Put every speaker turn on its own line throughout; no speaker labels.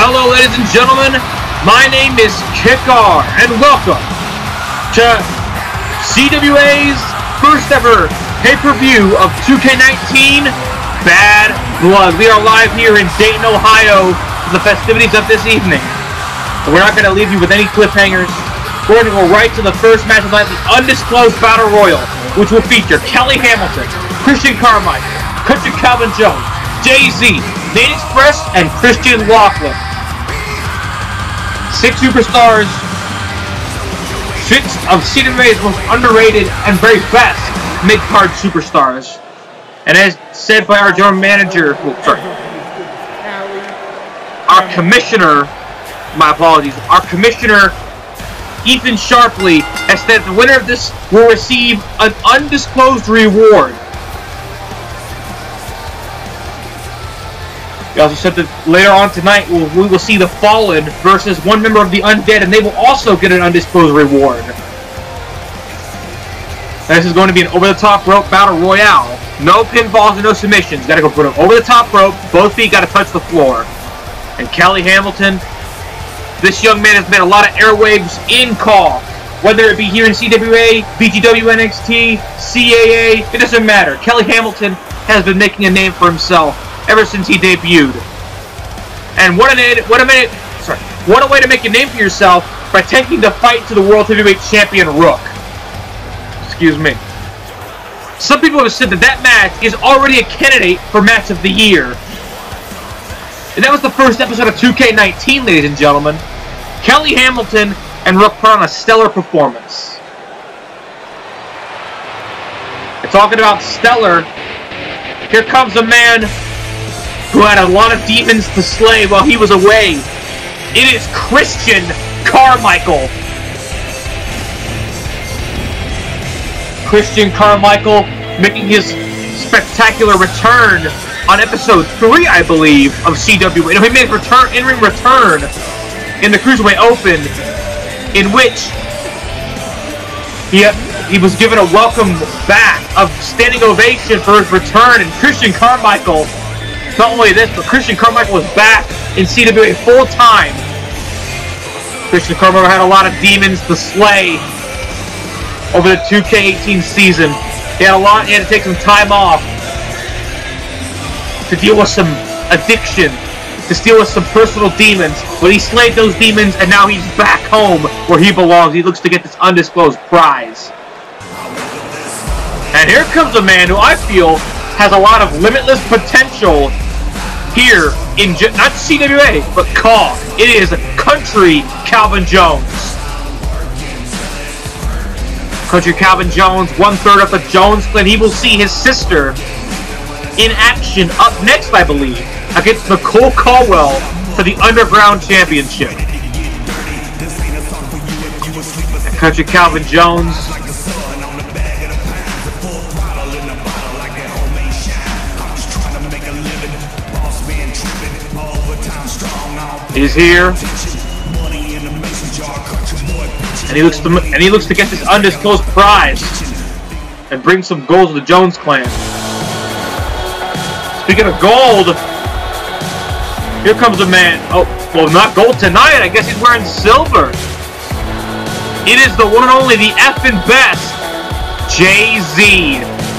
Hello, ladies and gentlemen. My name is Kickar, and welcome to CWA's first ever pay-per-view of 2K19 Bad Blood. We are live here in Dayton, Ohio for the festivities of this evening. But we're not going to leave you with any cliffhangers. We're going to go right to the first match of the night, the undisclosed Battle Royal, which will feature Cali Hamilton, Kristian Carmichael, Kristian Jones, Jay-Z, Xpress, and Christian Lochlan. 6 superstars, 6 of CWA's most underrated and very best mid-card superstars. And as said by our general manager, our commissioner, my apologies, our commissioner, Ethan Sharpley, has said the winner of this will receive an undisclosed reward. He also said that later on tonight we will see the Fallen versus one member of the Undead, and they will also get an undisclosed reward. And this is going to be an over-the-top rope battle royale. No pinfalls and no submissions. Got to go put them over the top rope. Both feet got to touch the floor. And Cali Hamilton, this young man has made a lot of airwaves in call. Whether it be here in CWA, BGW, NXT, CAA, it doesn't matter. Cali Hamilton has been making a name for himself ever since he debuted. And what a way to make a name for yourself by taking the fight to the World Heavyweight Champion Rook. Excuse me. Some people have said that that match is already a candidate for Match of the Year. And that was the first episode of 2K19, ladies and gentlemen. Cali Hamilton and Rook put on a stellar performance. And talking about stellar, here comes a man who had a lot of demons to slay while he was away. It is Kristian Carmichael. Kristian Carmichael making his spectacular return on episode 3, I believe, of CWA. He made his in-ring return in the Cruiserweight Open, in which he was given a welcome back of standing ovation for his return. And Kristian Carmichael, not only this, but Kristian Carmichael was back in CWA full time. Kristian Carmichael had a lot of demons to slay over the 2K18 season. He had to take some time off to deal with some addiction, to deal with some personal demons. But he slayed those demons, and now he's back home where he belongs. He looks to get this undisclosed prize. And here comes a man who I feel has a lot of limitless potential here in not CWA, but CAW. It is Country Calvin Jones. Country Calvin Jones, 1/3 of the Jones clan. He will see his sister in action up next, I believe, against Nicole Caldwell for the Underground Championship. And Country Calvin Jones is here, and he looks to get this undisclosed prize and bring some gold to the Jones clan. Speaking of gold, here comes a man. Oh, well, not gold tonight. I guess he's wearing silver. It is the one and only, the effing best, Jay-Z.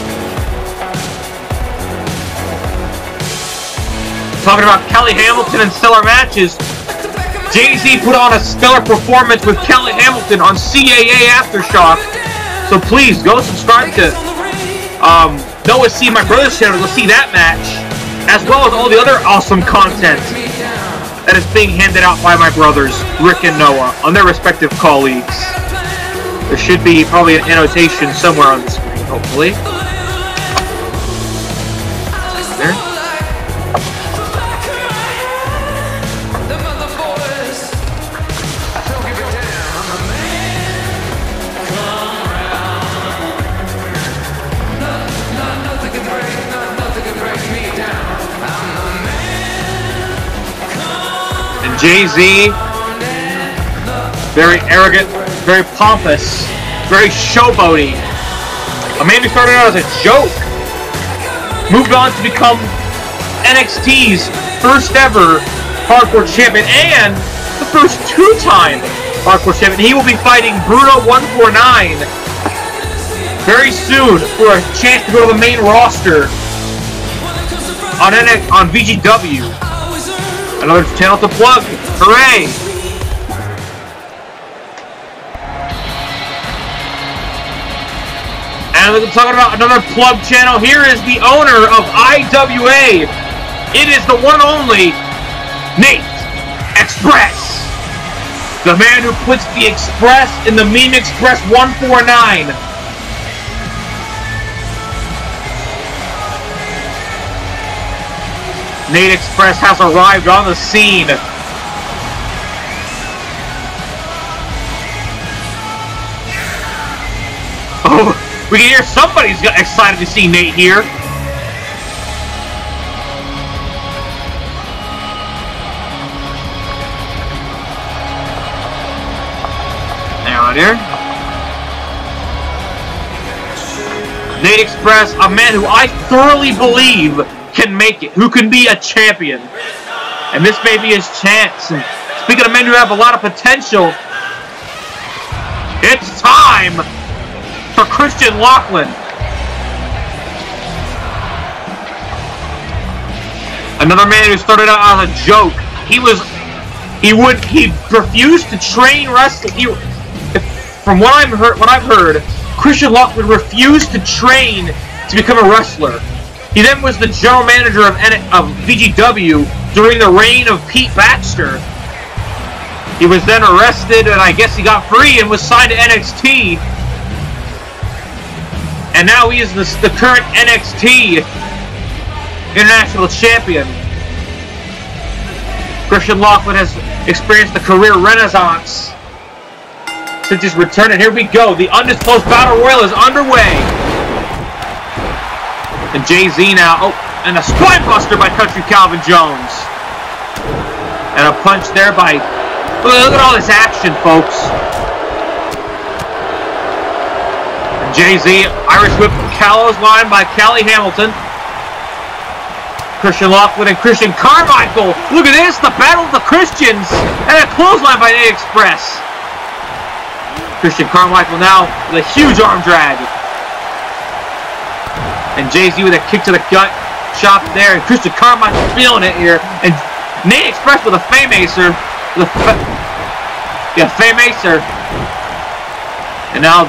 Talking about Cali Hamilton and stellar matches, Jay-Z put on a stellar performance with Cali Hamilton on CAA Aftershock. So please go subscribe to Noah C, my brother's channel, to see that match, as well as all the other awesome content that is being handed out by my brothers, Rick and Noah, on their respective colleagues. There should be probably an annotation somewhere on the screen, hopefully. There. Jay-Z, very arrogant, very pompous, very showboaty. A man who started out as a joke, moved on to become NXT's first ever Hardcore Champion and the first two-time Hardcore Champion. He will be fighting Bruno149 very soon for a chance to go to the main roster on VGW. Another channel to plug. Hooray! And we're talking about another plug channel. Here is the owner of IWA. It is the one and only Nate Xpress. The man who puts the Express in the Meme Express 149. Nate Xpress has arrived on the scene. Oh, we can hear somebody's excited to see Nate here. Down here. Nate Xpress, a man who I thoroughly believe can make it, who can be a champion. And this may be his chance. And speaking of men who have a lot of potential, it's time for Christian Lochlan. Another man who started out as a joke. He refused to train wrestling. From what I've heard, Christian Lochlan refused to train to become a wrestler. He then was the general manager of VGW during the reign of Pete Baxter. He was then arrested, and I guess he got free and was signed to NXT. And now he is the current NXT International Champion. Christian Lochlan has experienced the career renaissance since his return, and here we go. The undisclosed battle royal is underway. And Jay-Z now, oh, and a spine buster by Country Calvin Jones. And a punch there by, look at all this action, folks. And Jay-Z, Irish whip Callows line by Cali Hamilton. Christian Lochlan and Kristian Carmichael. Look at this, the battle of the Christians. And a clothesline by Nate Xpress. Kristian Carmichael now with a huge arm drag. And Jay-Z with a kick to the gut, shot there, and Kristian Carmichael feeling it here. And Nate Xpress with a Fame-Acer. Fame-Acer. And now,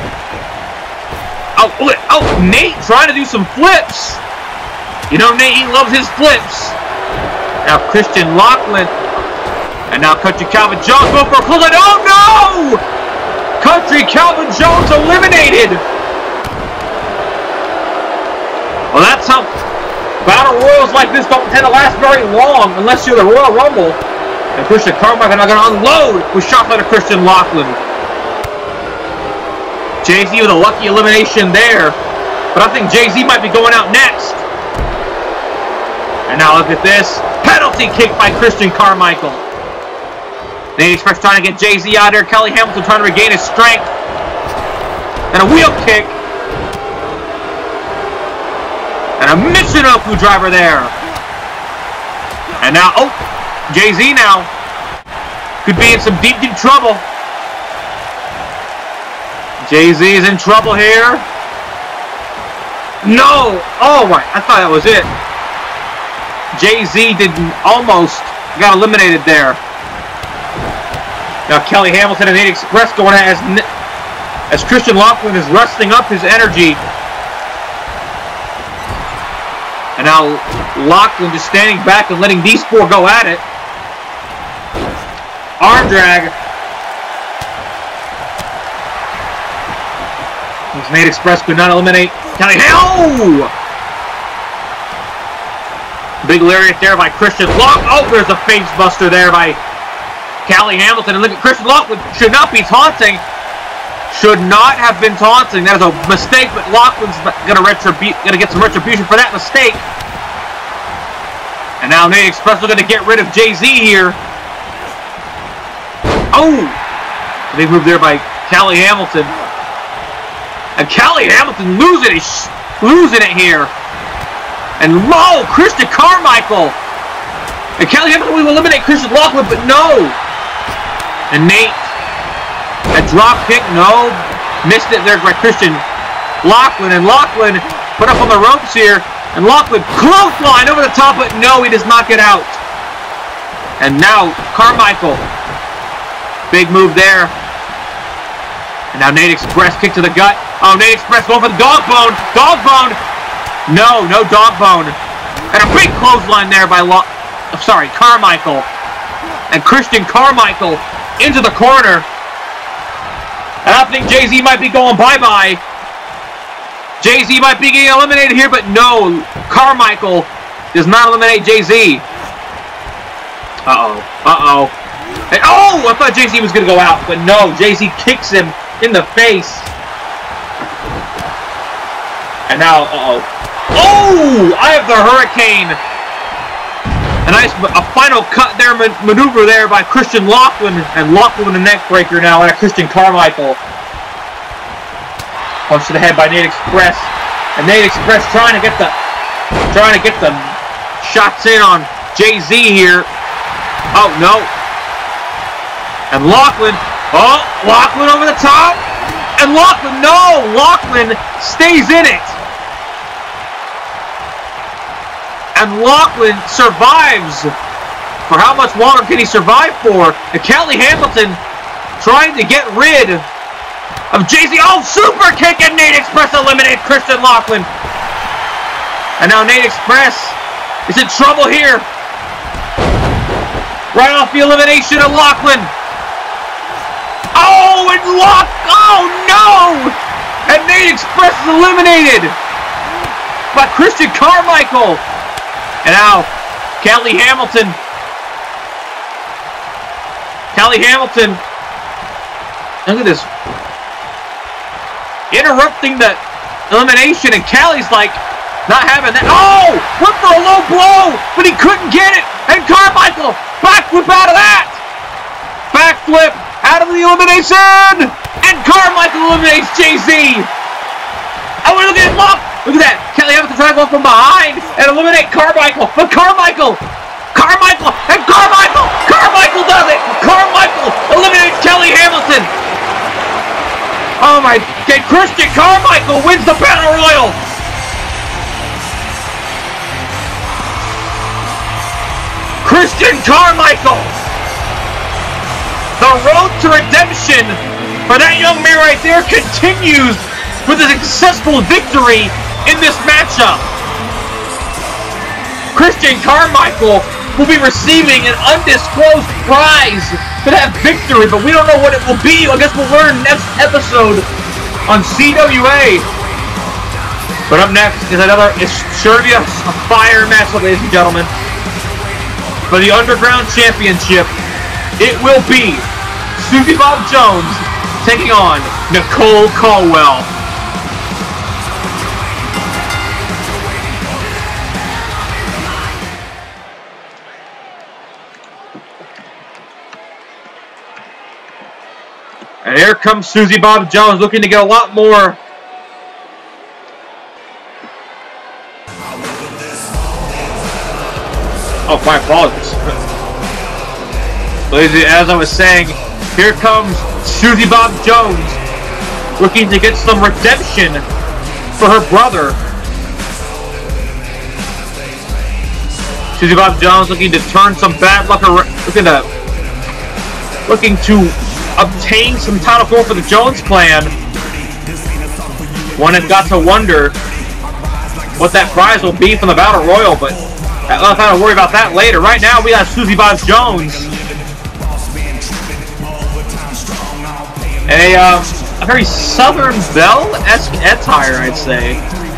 Nate trying to do some flips. You know Nate, he loves his flips. Now Christian Lochlan. And now Country Calvin Jones going for a clothesline. Oh no! Country Calvin Jones eliminated. Well, that's how battle royals like this don't tend to last very long unless you're the Royal Rumble. And Kristian Carmichael now going to unload with shots out of Christian Lochlan. Jay-Z with a lucky elimination there. But I think Jay-Z might be going out next. And now look at this. Penalty kick by Kristian Carmichael. Nate Xpress trying to get Jay-Z out there. Cali Hamilton trying to regain his strength. And a wheel kick. And a Michinoku driver there. And now, oh, Jay-Z now could be in some deep, deep trouble. Jay-Z is in trouble here. No! Oh my, I thought that was it. Jay-Z almost got eliminated there. Now Cali Hamilton and Nate Xpress going as Christian Lochlan is wrestling up his energy. And now Lochlan just standing back and letting these four go at it. Arm drag. Nate Xpress could not eliminate Cali. Oh! Big lariat there by Christian Lochlan. Oh, there's a face buster there by Cali Hamilton. And look at Christian Lochlan. Should not be taunting. Should not have been taunting. That is a mistake, but Lochlan's gonna get some retribution for that mistake. And now Nate Xpress looking to get rid of Jay-Z here. Oh! Big move there by Cali Hamilton. And Cali Hamilton losing it here. And low, Kristian Carmichael And Cali Hamilton will eliminate Christian Lochlan, but no! And Nate, a drop kick, no. Missed it there by Christian Lochlan, and Lochlan put up on the ropes here, and Lochlan clothesline over the top, but no, he does not get out. And now, Carmichael, big move there. And now Nate Xpress kick to the gut. Oh, Nate Xpress going for the dog bone. Dog bone. No, no dog bone. And a big clothesline there by Carmichael. And Kristian Carmichael into the corner. And I think Jay-Z might be going bye-bye. Jay-Z might be getting eliminated here, but no. Carmichael does not eliminate Jay-Z. Uh-oh. Uh-oh. And, oh! I thought Jay-Z was going to go out, but no. Jay-Z kicks him in the face. And now, uh-oh. Oh! I have the Hurricane. A final cut there, maneuver there by Christian Lochlan. And Lochlan with a neck breaker now at Kristian Carmichael. Punch to the head by Nate Xpress. And Nate Xpress trying to get the shots in on Jay-Z here. Oh, no. And Lochlan. Oh, Lochlan over the top. And Lochlan, no! Lochlan stays in it. And Lochlan survives. For how much longer can he survive for? And Cali Hamilton trying to get rid of Jay-Z. Oh, super kick, and Nate Xpress eliminated Christian Lochlan. And now Nate Xpress is in trouble here. Right off the elimination of Lochlan. Oh, and oh no! And Nate Xpress is eliminated by Kristian Carmichael. And now, Cali Hamilton. Look at this. Interrupting the elimination, and Cali's like, not having that. Oh! Went for a low blow, but he couldn't get it. And Carmichael, backflip out of that. Backflip out of the elimination. And Carmichael eliminates Jay-Z. Oh, look at it, look at that. Cali Hamilton trying to go from behind and eliminate Carmichael. But Carmichael does it. Carmichael eliminates Cali Hamilton. Oh my God, Kristian Carmichael wins the Battle Royal. Kristian Carmichael. The road to redemption for that young man right there continues with a successful victory in this matchup. Kristian Carmichael will be receiving an undisclosed prize for that victory, but we don't know what it will be. I guess we'll learn next episode on CWA. But up next is it's sure to be a fire matchup, ladies and gentlemen. For the Underground Championship, it will be Suzie Bob Jones taking on Nicole Caldwell. And here comes Suzie Bob Jones, looking to get a lot more. Oh, my apologies. As I was saying, here comes Suzie Bob Jones, looking to get some redemption for her brother. Suzie Bob Jones looking to turn some bad luck around, looking to obtain some title gold for the Jones clan. One has got to wonder what that prize will be from the Battle Royal, but I'll have to worry about that later. Right now, we got Suzie Bob Jones. A very Southern Belle-esque attire, I'd say.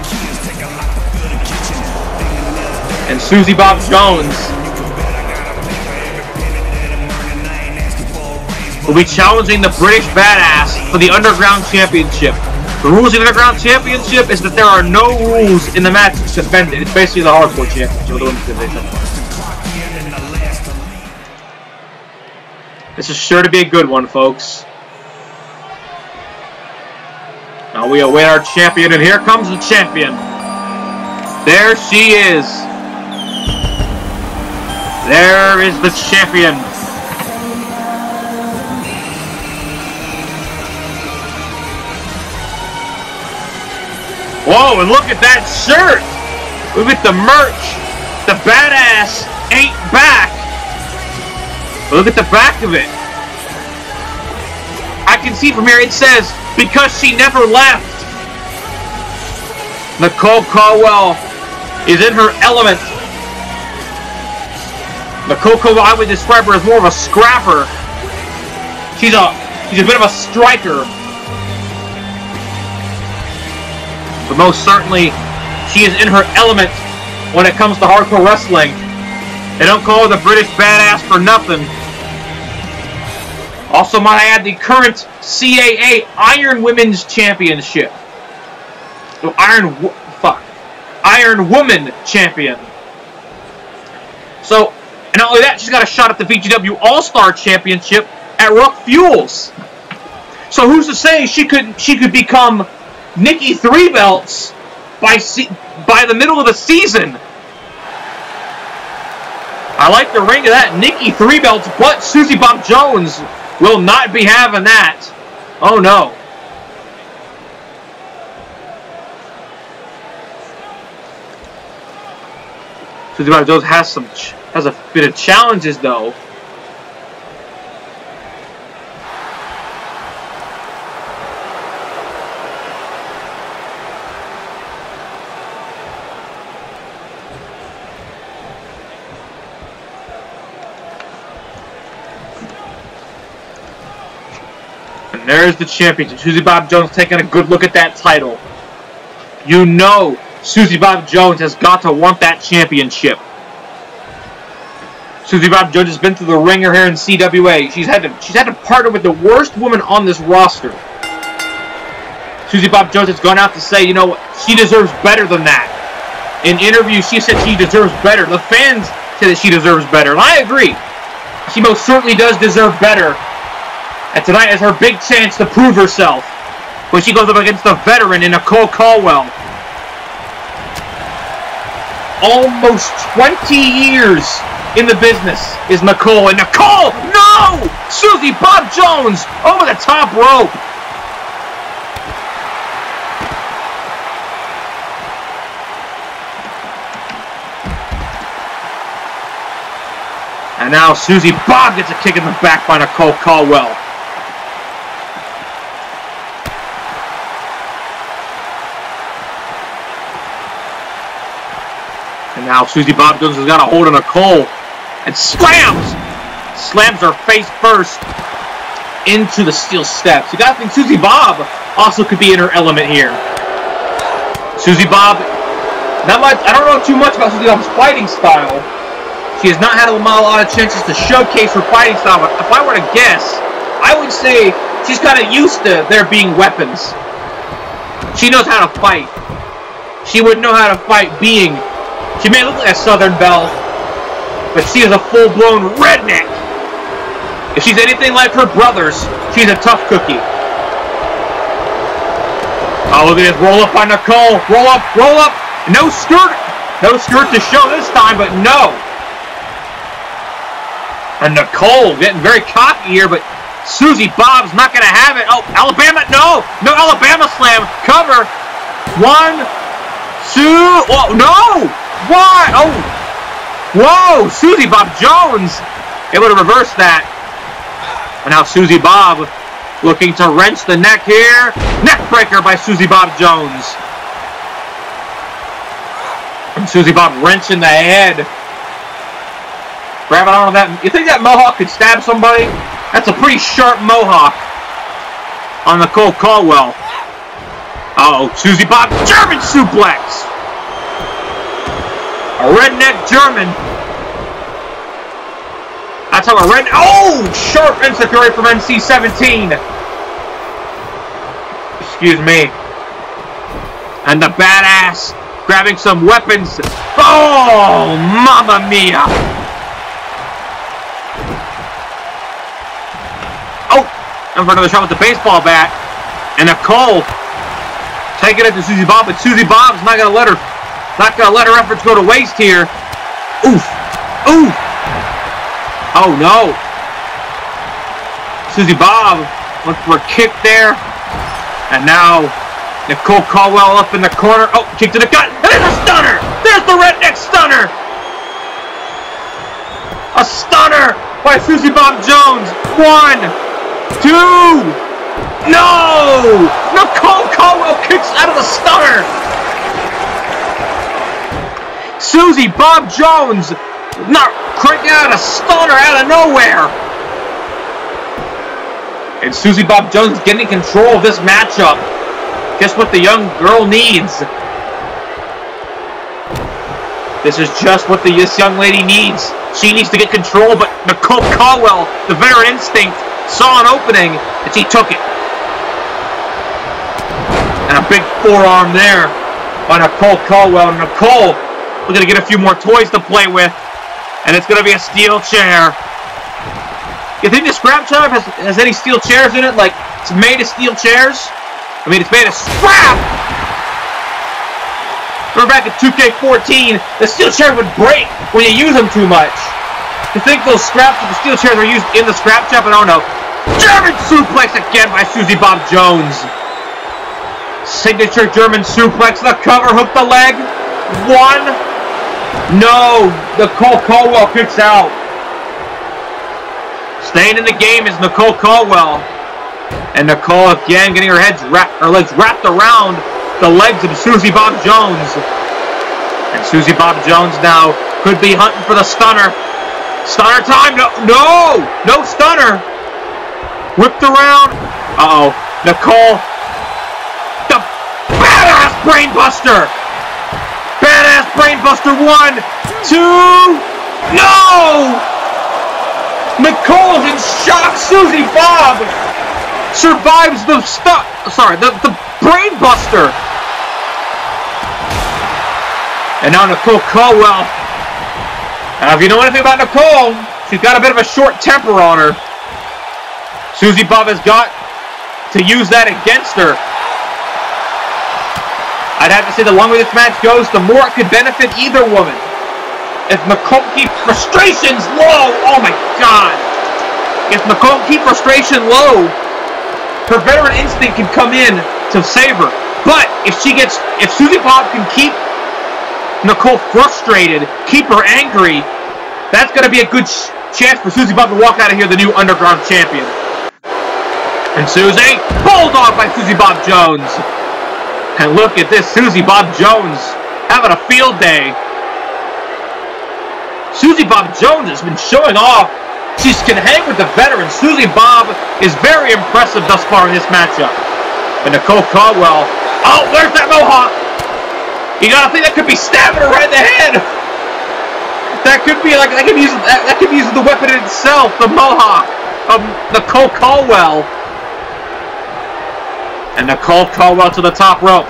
And Suzie Bob Jones will be challenging the British Badass for the Underground Championship. The rules of the Underground Championship is that there are no rules in the match to defend it. It's basically the Hardcore Championship of the Women's Division. This is sure to be a good one, folks. Now we await our champion, and here comes the champion. There she is. There is the champion. Whoa, and look at that shirt! Look at the merch. The badass ain't back. Look at the back of it. I can see from here it says, because she never left. Nicole Caldwell is in her element. Nicole Caldwell, I would describe her as more of a scrapper. She's a bit of a striker. But most certainly, she is in her element when it comes to hardcore wrestling. They don't call her the British Badass for nothing. Also, might I add, the current CAA Iron Women's Championship. So Iron Woman Champion. So, and not only that, she's got a shot at the VGW All-Star Championship at Rock Fuels. So who's to say she could become Nikki 3 belts by the middle of the season? I like the ring of that. Nikki 3 belts, but Suzie Bob Jones will not be having that. Oh no. Suzie Bob Jones has a bit of challenges though. And there's the championship. Suzie Bob Jones taking a good look at that title. You know Suzie Bob Jones has got to want that championship. Suzie Bob Jones has been through the ringer here in CWA. She's had to partner with the worst woman on this roster. Suzie Bob Jones has gone out to say, you know what, she deserves better than that. In interviews, she said she deserves better. The fans say that she deserves better, and I agree. She most certainly does deserve better. And tonight is her big chance to prove herself when she goes up against the veteran in Nicole Caldwell. Almost 20 years in the business is Nicole. And Nicole, no! Suzie Bob Jones over the top rope. And now Suzie Bob gets a kick in the back by Nicole Caldwell. And now Suzie Bob Jones has got a hold of Nicole and slams her face first into the steel steps. You got to think Suzie Bob also could be in her element here. Suzie Bob, not much. I don't know too much about Suzie Bob's fighting style. She has not had a lot of chances to showcase her fighting style. But if I were to guess, I would say she's kind of used to there being weapons. She knows how to fight. She would know how to fight being. She may look like a Southern Belle, but she is a full-blown redneck. If she's anything like her brothers, she's a tough cookie. Oh, look at this. Roll up on Nicole. Roll up, roll up. No skirt. No skirt to show this time, but no. And Nicole getting very cocky here, but Suzie Bob's not going to have it. Oh, Alabama. No. No Alabama slam. Cover. 1, 2. Oh, no. What? Oh! Whoa! Suzie Bob Jones able to reverse that. And now Suzie Bob looking to wrench the neck here. Neck breaker by Suzie Bob Jones. And Suzie Bob wrenching the head. Grabbing onto that. You think that mohawk could stab somebody? That's a pretty sharp mohawk on Nicole Caldwell. Uh-oh, Suzie Bob German suplex. A redneck German. That's how a redneck. Oh! Sharp enziguri from NC-17. Excuse me. And the badass grabbing some weapons. Oh! Mamma mia! Oh! And for another shot with the baseball bat. And Nicole taking it to Suzie Bob, but Suzie Bob's not going to let her efforts go to waste here. Oof. Oof. Oh, no. Suzie Bob went for a kick there. And now Nicole Caldwell up in the corner. Oh, kick to the gut. And there's a stunner. There's the redneck stunner. A stunner by Suzie Bob Jones. 1, 2. No! Nicole Caldwell kicks out of the stunner. Suzie Bob Jones not cranking out a stunner out of nowhere. And Suzie Bob Jones getting control of this matchup. Just what the young girl needs. This is just what this young lady needs. She needs to get control, but Nicole Caldwell, the veteran instinct, saw an opening, and she took it. And a big forearm there by Nicole Caldwell. Nicole, we're going to get a few more toys to play with, and it's going to be a steel chair. You think the scrap job has any steel chairs in it? Like, it's made of steel chairs? I mean, it's made of scrap! Remember back in 2K14, the steel chair would break when you use them too much. You think those scraps of the steel chairs are used in the scrap shop? I don't know. German suplex again by Suzie Bob Jones. Signature German suplex, the cover, hook the leg. 1. No, Nicole Caldwell kicks out. Staying in the game is Nicole Caldwell. And Nicole again getting her legs wrapped around the legs of Suzie Bob Jones. And Suzie Bob Jones now could be hunting for the stunner. Stunner time! No stunner! Whipped around. Uh-oh. Nicole. The badass brainbuster! Badass brainbuster. 1, 2. No! Nicole's in shock. Suzie Bob survives the the brainbuster. And now Nicole Caldwell. Now, if you know anything about Nicole, she's got a bit of a short temper on her. Suzie Bob has got to use that against her. I'd have to say the longer this match goes, the more it could benefit either woman. If Nicole keeps frustrations low, oh my god. If Nicole keeps frustration low, her veteran instinct can come in to save her. But if Suzie Bob can keep Nicole frustrated, keep her angry, that's going to be a good chance for Suzie Bob to walk out of here the new Underground Champion. And Suzie, bulldog by Suzie Bob Jones. And look at this, Suzie Bob Jones having a field day. Suzie Bob Jones has been showing off. She can hang with the veterans. Suzie Bob is very impressive thus far in this matchup. But Nicole Caldwell, oh, there's that mohawk. You gotta think that could be stabbing her right in the head. That could be like that could be using the weapon itself, the mohawk of Nicole Caldwell. And Nicole Caldwell to the top rope.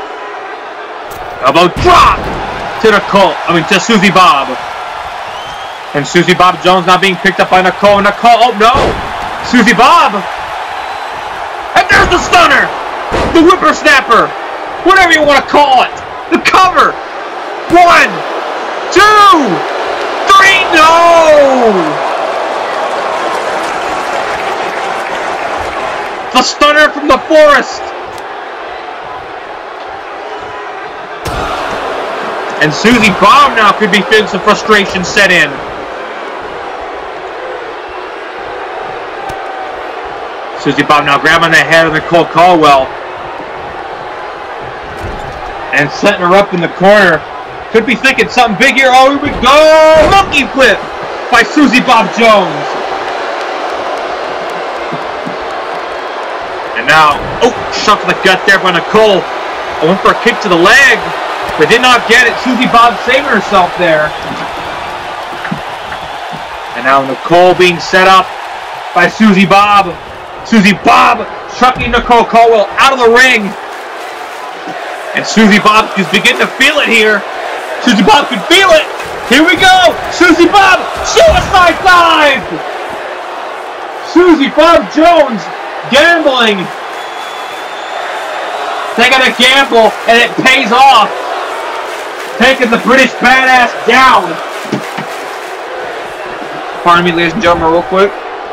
Elbow drop to Suzie Bob. And Suzie Bob Jones not being picked up by Nicole. Oh no! Suzie Bob! And there's the stunner! The whippersnapper! Whatever you want to call it! The cover! 1, 2, 3, no! The stunner from the forest! And Suzie Bob now could be feeling some frustration set in. Suzie Bob now grabbing the head of Nicole Caldwell. And setting her up in the corner. Could be thinking something big here. Oh, here we go! Monkey flip by Suzie Bob Jones. And now, oh, shot to the gut there by Nicole. I went for a kick to the leg, but did not get it. Suzie Bob saving herself there. And now Nicole being set up by Suzie Bob. Suzie Bob chucking Nicole Caldwell out of the ring. And Suzie Bob is beginning to feel it here. Suzie Bob can feel it. Here we go. Suzie Bob, suicide dive. Suzie Bob Jones gambling. Taking a gamble and it pays off. Taking the British badass down. Pardon me, ladies and gentlemen, real quick.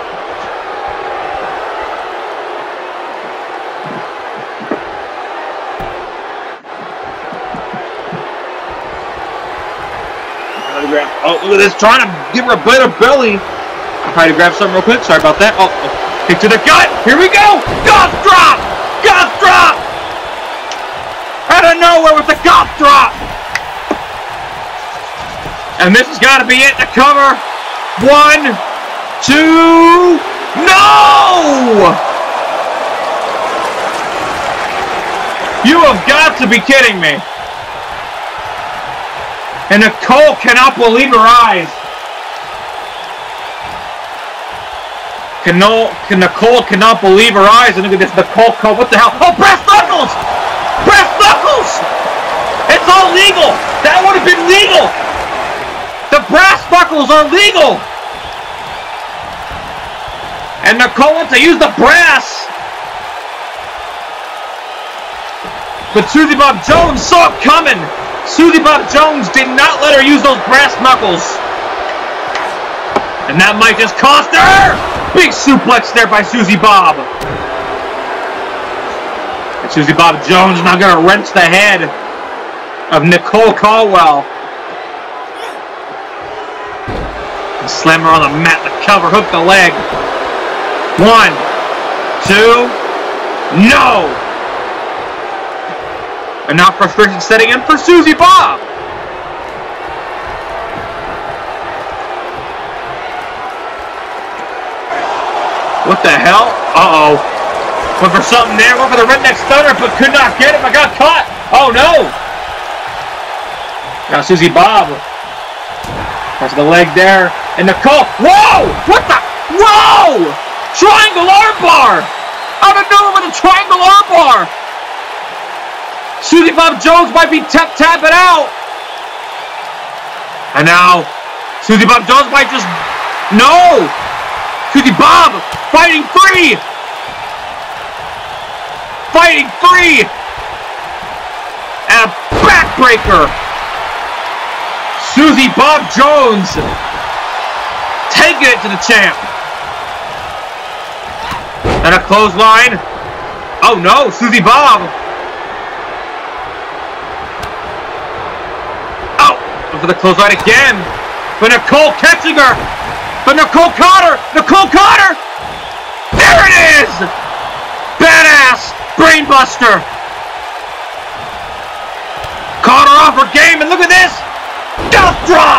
Oh, look at this, trying to give her a bit of belly. I'm trying to grab something real quick. Sorry about that. Oh, kick to the gut. Here we go. Golf drop. Golf drop. Out of nowhere with the golf drop. And this has got to be it to cover. 1, 2. No! You have got to be kidding me. And Nicole cannot believe her eyes. Nicole cannot believe her eyes. And look at this, Nicole, what the hell? Oh, brass knuckles! Brass knuckles! It's all legal! That would have been legal! The brass knuckles are legal! And Nicole wants to use the brass! But Suzie Bob Jones saw it coming! Suzie Bob Jones did not let her use those brass knuckles. And that might just cost her! Big suplex there by Suzie Bob. And Suzie Bob Jones now going to wrench the head of Nicole Caldwell. And slam her on the mat to cover, hook the leg. 1, 2, no! And now frustration setting in for Suzie Bob. What the hell? Uh-oh. Went for something there. Went for the redneck stunner, but could not get it. I got caught. Oh, no. Now Suzie Bob. Press the leg there. And Nicole. Whoa! What the? Whoa! Triangle armbar! Out of nowhere with a triangle armbar! Suzie Bob Jones might be tapping out. And now, Suzie Bob Jones might just... No! Suzie Bob fighting free! Fighting free! And a backbreaker! Suzie Bob Jones taking it to the champ. And a clothesline. Oh no, Suzie Bob. For the clothesline again. But Nicole catching her. But Nicole caught her. Nicole caught her. There it is. Badass brainbuster. Caught her off her game. And look at this. Golf drop.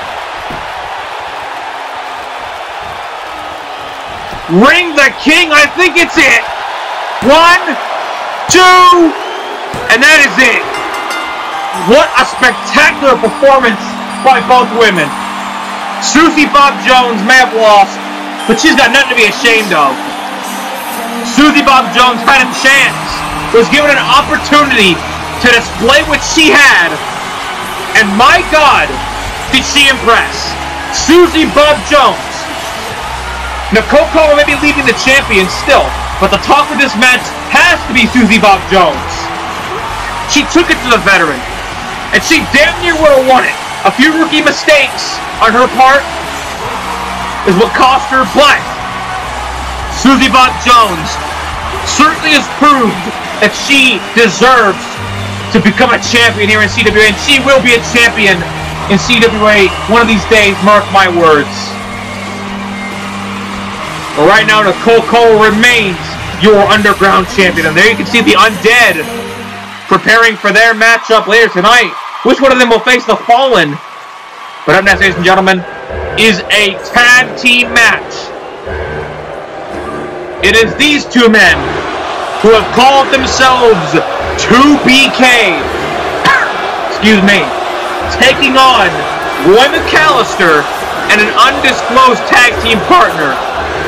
Ring the king. I think it's it. 1, 2. And that is it. What a spectacular performance by both women. Suzie Bob Jones may have lost, but she's got nothing to be ashamed of. Suzie Bob Jones had a chance, was given an opportunity to display what she had, and my God, did she impress. Suzie Bob Jones. Nicole Caldwell may be leaving the champion still, but the talk of this match has to be Suzie Bob Jones. She took it to the veteran. And she damn near would have won it. A few rookie mistakes on her part is what cost her, but Suzie Bob Jones certainly has proved that she deserves to become a champion here in CWA, and she will be a champion in CWA one of these days, mark my words. But right now, Nicole Caldwell remains your underground champion, and there you can see the Undead preparing for their matchup later tonight. Which one of them will face the Fallen? But up next, ladies and gentlemen, is a tag team match. It is these two men who have called themselves 2BK. Excuse me. Taking on Roy McCallister and an undisclosed tag team partner.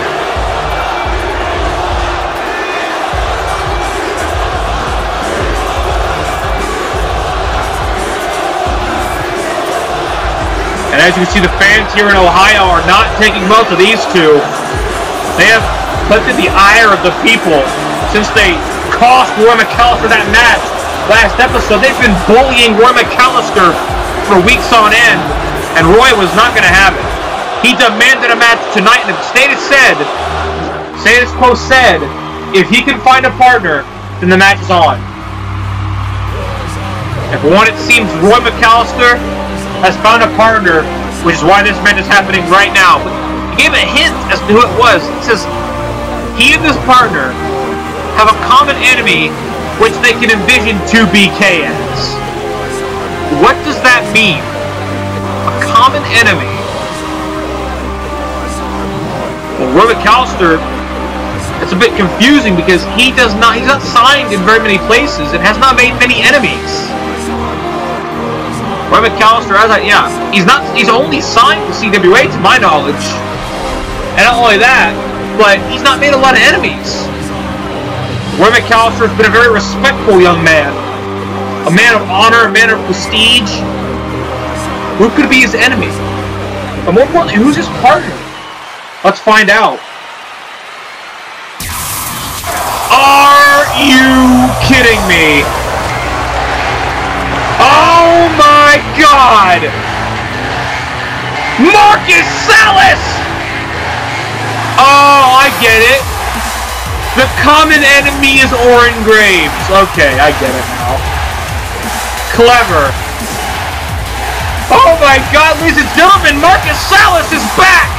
And as you can see, the fans here in Ohio are not taking well to these two. They have collected the ire of the people since they cost Roy McCallister that match last episode. They've been bullying Roy McCallister for weeks on end, and Roy was not going to have it. He demanded a match tonight, and the status quo said, if he can find a partner, then the match is on. And for one, it seems Roy McCallister has found a partner, which is why this match is happening right now. But he gave a hint as to who it was. It says he and this partner have a common enemy which they can envision 2BK as. What does that mean? A common enemy? Well, Roy McCallister, it's a bit confusing because he's not signed in very many places and has not made many enemies. Roy McCallister, he's only signed to CWA to my knowledge. And not only that, but he's not made a lot of enemies. Roy McCallister has been a very respectful young man. A man of honor, a man of prestige. Who could be his enemy? But more importantly, who's his partner? Let's find out. Are you kidding me? Oh my God! Marcus Salas! Oh, I get it. The common enemy is Orin Graves. Okay, I get it now. Clever. Oh my God, ladies and gentlemen, Marcus Salas is back!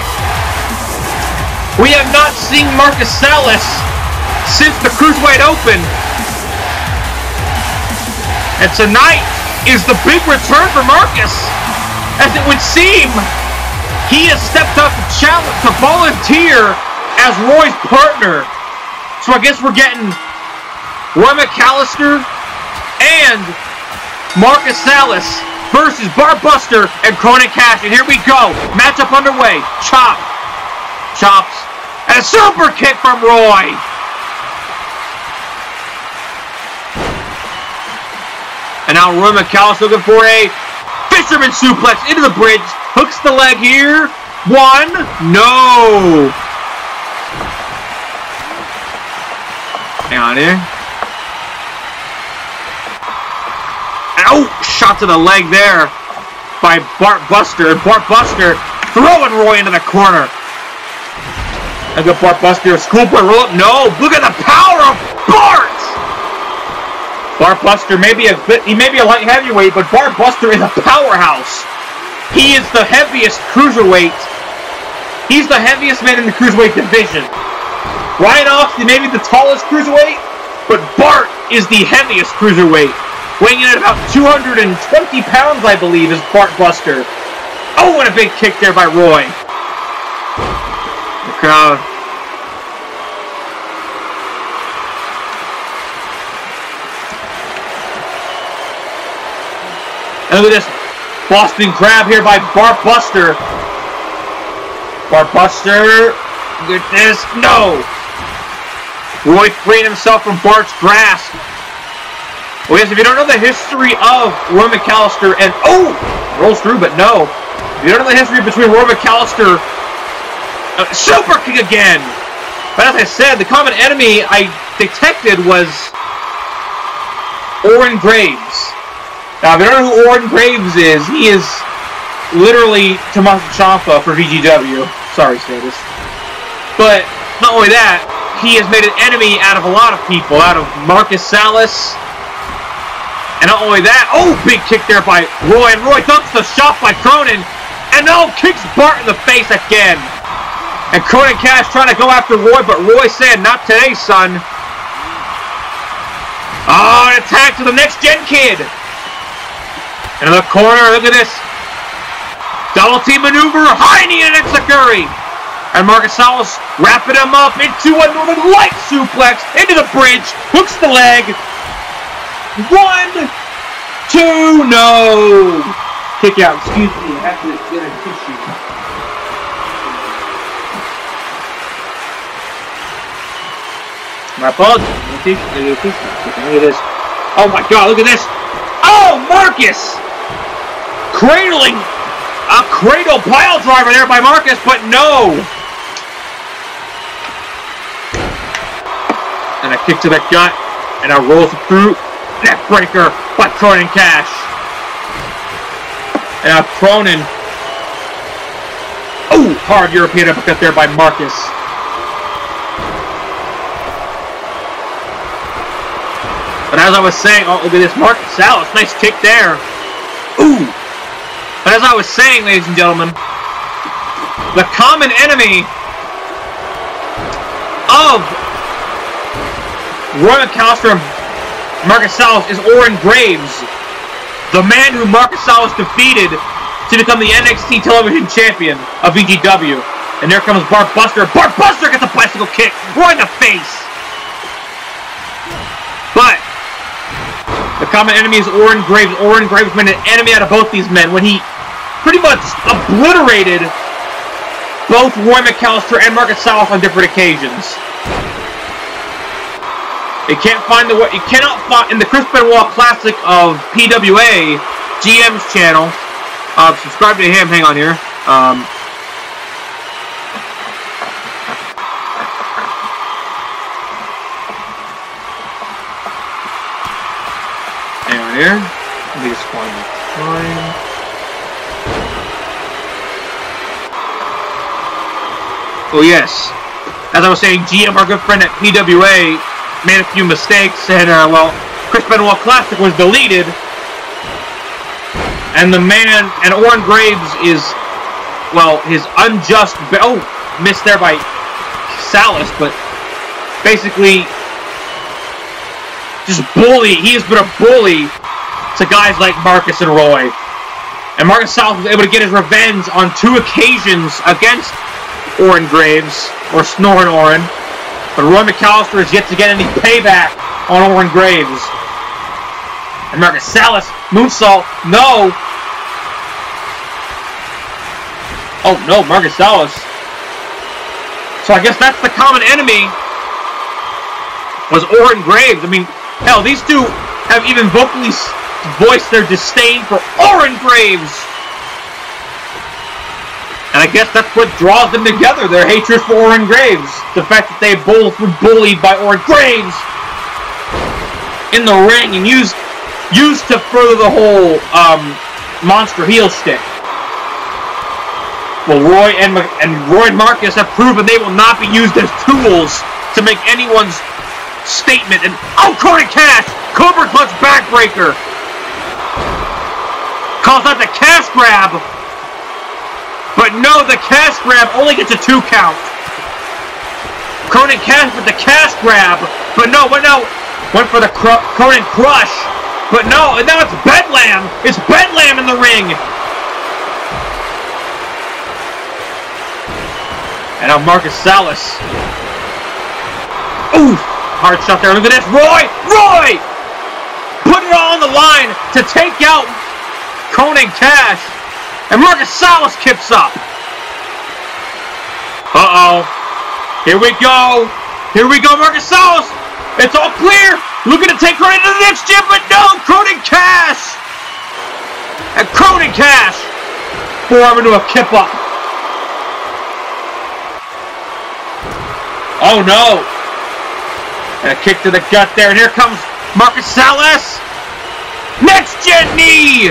We have not seen Marcus Salas since the Cruiserweight Open. And tonight is the big return for Marcus. As it would seem, he has stepped up to volunteer as Roy's partner. So I guess we're getting Roy McCallister and Marcus Salas versus Bart Buster and Kronnin Kash. And here we go. Matchup underway. Chops. And a super kick from Roy. And now Roy McCallister looking for a fisherman suplex into the bridge. Hooks the leg here. One. No. Hang on here. And oh, shot to the leg there by Bart Buster. And Bart Buster throwing Roy into the corner. I got Bart Buster, a schoolboy roll up. No, look at the power of Bart! Bart Buster he may be a light heavyweight, but Bart Buster is a powerhouse. He is the heaviest cruiserweight. He's the heaviest man in the cruiserweight division. Ryan Austin may be the tallest cruiserweight, but Bart is the heaviest cruiserweight. Weighing in at about 220 pounds, I believe, is Bart Buster. Oh, and a big kick there by Roy. The crowd. And look at this Boston Crab here by Bart Buster. Bart Buster. Look at this. No. Roy freeing himself from Bart's grasp. Well, yes, if you don't know the history of Roy McCallister and... Oh! Rolls through, but no. If you don't know the history between Roy McCallister... super kick again! But as I said, the common enemy I detected was... Orin Graves. Now, if you don't know who Orin Graves is, he is literally Tommaso Ciampa for VGW. Sorry, Status. But, not only that, he has made an enemy out of a lot of people. Out of Marcus Salas. And not only that, oh, big kick there by Roy. And Roy dumps the shot by Kronnin. And now kicks Bart in the face again. And Kronnin Kash trying to go after Roy, but Roy said, not today, son. Oh, an attack to the next-gen kid. In the corner, look at this. Double team maneuver, high knee and Enziguri. And Marcus Salas wrapping him up into a Northern Light suplex into the bridge. Hooks the leg. 1, 2, no. Kick out, excuse me, I have to get a tissue. My apologies. Look at this. Oh my God, look at this. Oh, Marcus! Cradling a cradle pile driver there by Marcus, but no! And a kick to the gut, and a rolls through. Neckbreaker by Kronnin Kash. And Kronnin. Ooh, hard European uppercut there by Marcus. But as I was saying, oh, look at this, Marcus Salas, nice kick there. Ooh. But as I was saying, ladies and gentlemen, the common enemy of Roy McCallister and Marcus Salas is Orin Graves, the man who Marcus Salas defeated to become the NXT television champion of VGW. And there comes Bart Buster. Bart Buster gets a bicycle kick right in the face. But the common enemy is Orin Graves. Orin Graves made an enemy out of both these men when he pretty much obliterated both Roy McCallister and Marcus Salas on different occasions. You can't find the way. You cannot find in the Chris Benoit Classic of PWA GM's channel. Subscribe to him. Hang on here. Hang on here. Let me just find the time. Oh yes, as I was saying, GM, our good friend at PWA, made a few mistakes, and well, Chris Benoit Classic was deleted, and the man, and Orin Graves is, well, his unjust, oh, missed there by Salas, but basically, just bully, he has been a bully to guys like Marcus and Roy, and Marcus Salas was able to get his revenge on 2 occasions against Orin Graves, or Snoring Orin, but Roy McCallister is yet to get any payback on Orin Graves. And Marcus Salas, moonsault, no! Oh no, Marcus Salas. So I guess that's the common enemy, was Orin Graves. I mean, hell, these two have even vocally voiced their disdain for Orin Graves. And I guess that's what draws them together, their hatred for Orin Graves. The fact that they both were bullied by Orin Graves in the ring and used to further the whole monster heel stick. Well, Roy and Marcus have proven they will not be used as tools to make anyone's statement. And oh, Kronnin Kash! Cobra Clutch backbreaker! Calls out the Kash grab! But no, the Kash grab only gets a 2 count. Kronnin Kash with the Kash grab. But no, went for the Kronnin Crush. But no, and now it's Bedlam. It's Bedlam in the ring. And now Marcus Salas. Oof, hard shot there. Look at this, Roy! Put it all on the line to take out Kronnin Kash. And Marcus Salas kips up. Uh-oh. Here we go. Marcus Salas. It's all clear. Looking to take Kronnin to the next gym, but no, Kronnin Kash. And Kronnin Kash form into a kip up. Oh no. And a kick to the gut there. And here comes Marcus Salas. Next gen knee.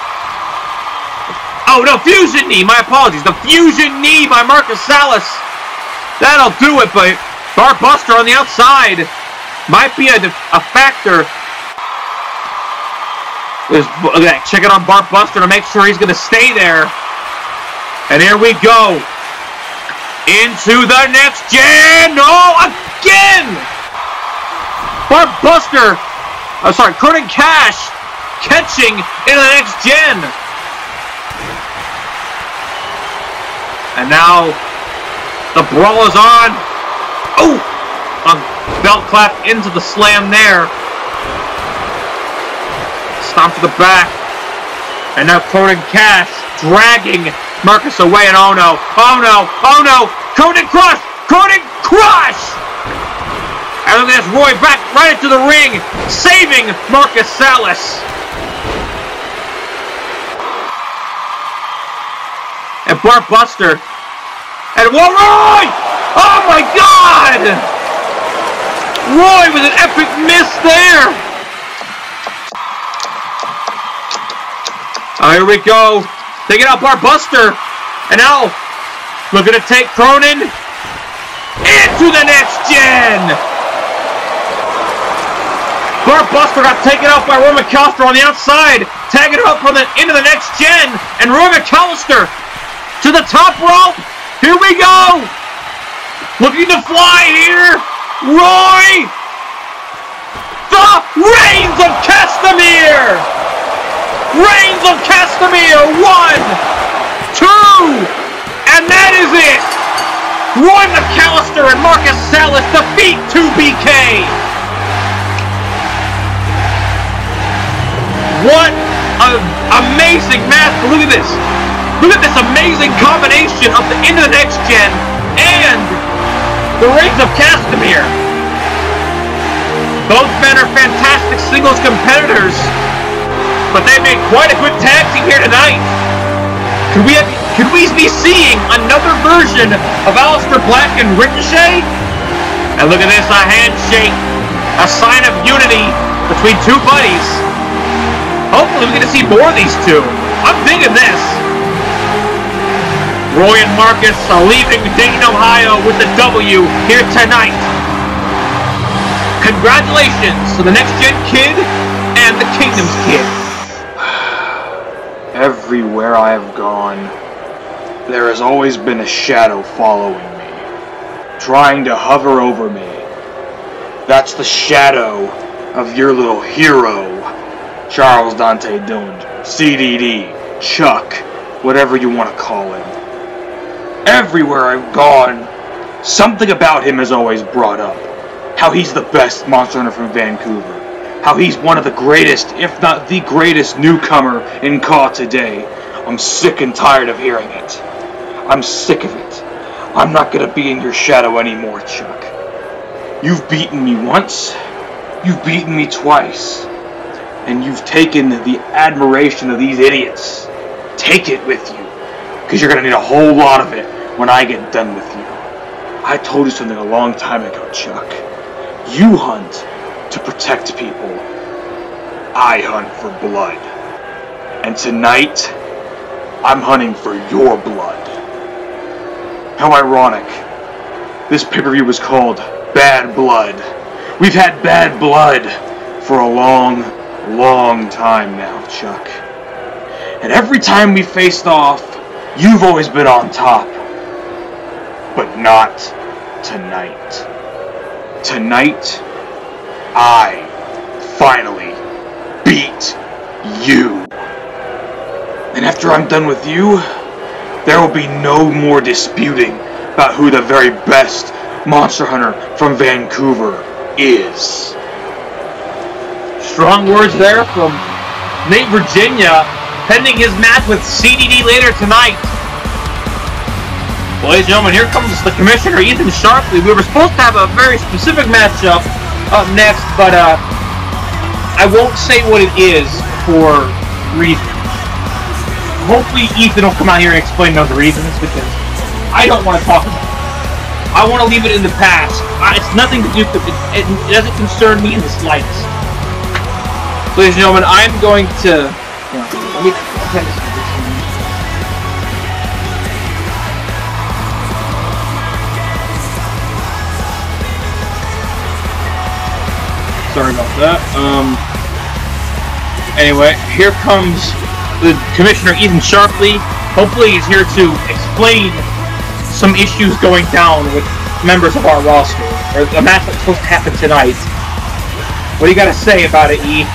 Oh, no, fusion knee. My apologies. The fusion knee by Marcus Salas. That'll do it, but Bart Buster on the outside might be a factor. Check it on Bart Buster to make sure he's going to stay there. And here we go. Into the next gen. Oh, again. Bart Buster. Kronnin Kash catching into the next gen. And now, the brawl is on. Oh! A belt clap into the slam there. Stomp to the back. And now Kronnin Kash dragging Marcus away. And oh no, Kronnin Crush! And look at this, Roy back right into the ring, saving Marcus Salas. And Bart Buster. And Roy! Oh my God! Roy with an epic miss there. Oh, here we go. Taking out Bart Buster. And now Looking to take Kronnin into the next gen. Bart Buster got taken out by Roy McCallister on the outside, tagging it up into the next gen, and Roy McCallister to the top rope. Here we go. Looking to fly here. Roy. The Reigns of Castamere. Reigns of Castamere. 1, 2, and that is it. Roy McCallister and Marcus Salas defeat 2BK. What an amazing match. Look at this. Look at this amazing combination of the Into the Next Gen and the Reigns of Castamere. Both men are fantastic singles competitors, but they made quite a good tag team here tonight. Could we be seeing another version of Aleister Black and Ricochet? And look at this, a handshake, a sign of unity between two buddies. Hopefully we get to see more of these two. I'm digging this. Roy and Marcus are leaving Dayton, Ohio with the W here tonight. Congratulations to the Next Gen Kid and the Kingdom's Kid.
Everywhere I have gone, there has always been a shadow following me, trying to hover over me. That's the shadow of your little hero, Charles Dante Dilengar, CDD, Chuck, whatever you want to call him. Everywhere I've gone, something about him is always brought up. How he's the best monster hunter from Vancouver. How he's one of the greatest, if not the greatest newcomer in CAW today. I'm sick and tired of hearing it. I'm sick of it. I'm not gonna be in your shadow anymore, Chuck. You've beaten me once. You've beaten me twice. And you've taken the admiration of these idiots. Take it with you, because you're gonna need a whole lot of it when I get done with you. I told you something a long time ago, Chuck. You hunt to protect people. I hunt for blood. And tonight, I'm hunting for your blood. How ironic. This pay-per-view was called Bad Blood. We've had bad blood for a long, long time now, Chuck. And every time we faced off, you've always been on top. But not tonight. Tonight, I finally beat you. And after I'm done with you, there will be no more disputing about who the very best monster hunter from Vancouver is.
Strong words there from Nate Virginia, pending his match with CDD later tonight. Ladies and gentlemen, here comes the Commissioner, Ethan Sharpley. We were supposed to have a very specific matchup up next, but I won't say what it is for reasons. Hopefully Ethan will come out here and explain those reasons, because I don't want to talk about it. I want to leave it in the past. It's nothing to do with it. It doesn't concern me in the slightest. Ladies and gentlemen, I'm going to... let me... Sorry about that. Anyway, here comes the Commissioner, Ethan Sharpley. Hopefully he's here to explain some issues going down with members of our roster, or a match that's supposed to happen tonight. What do you got to say about it, E?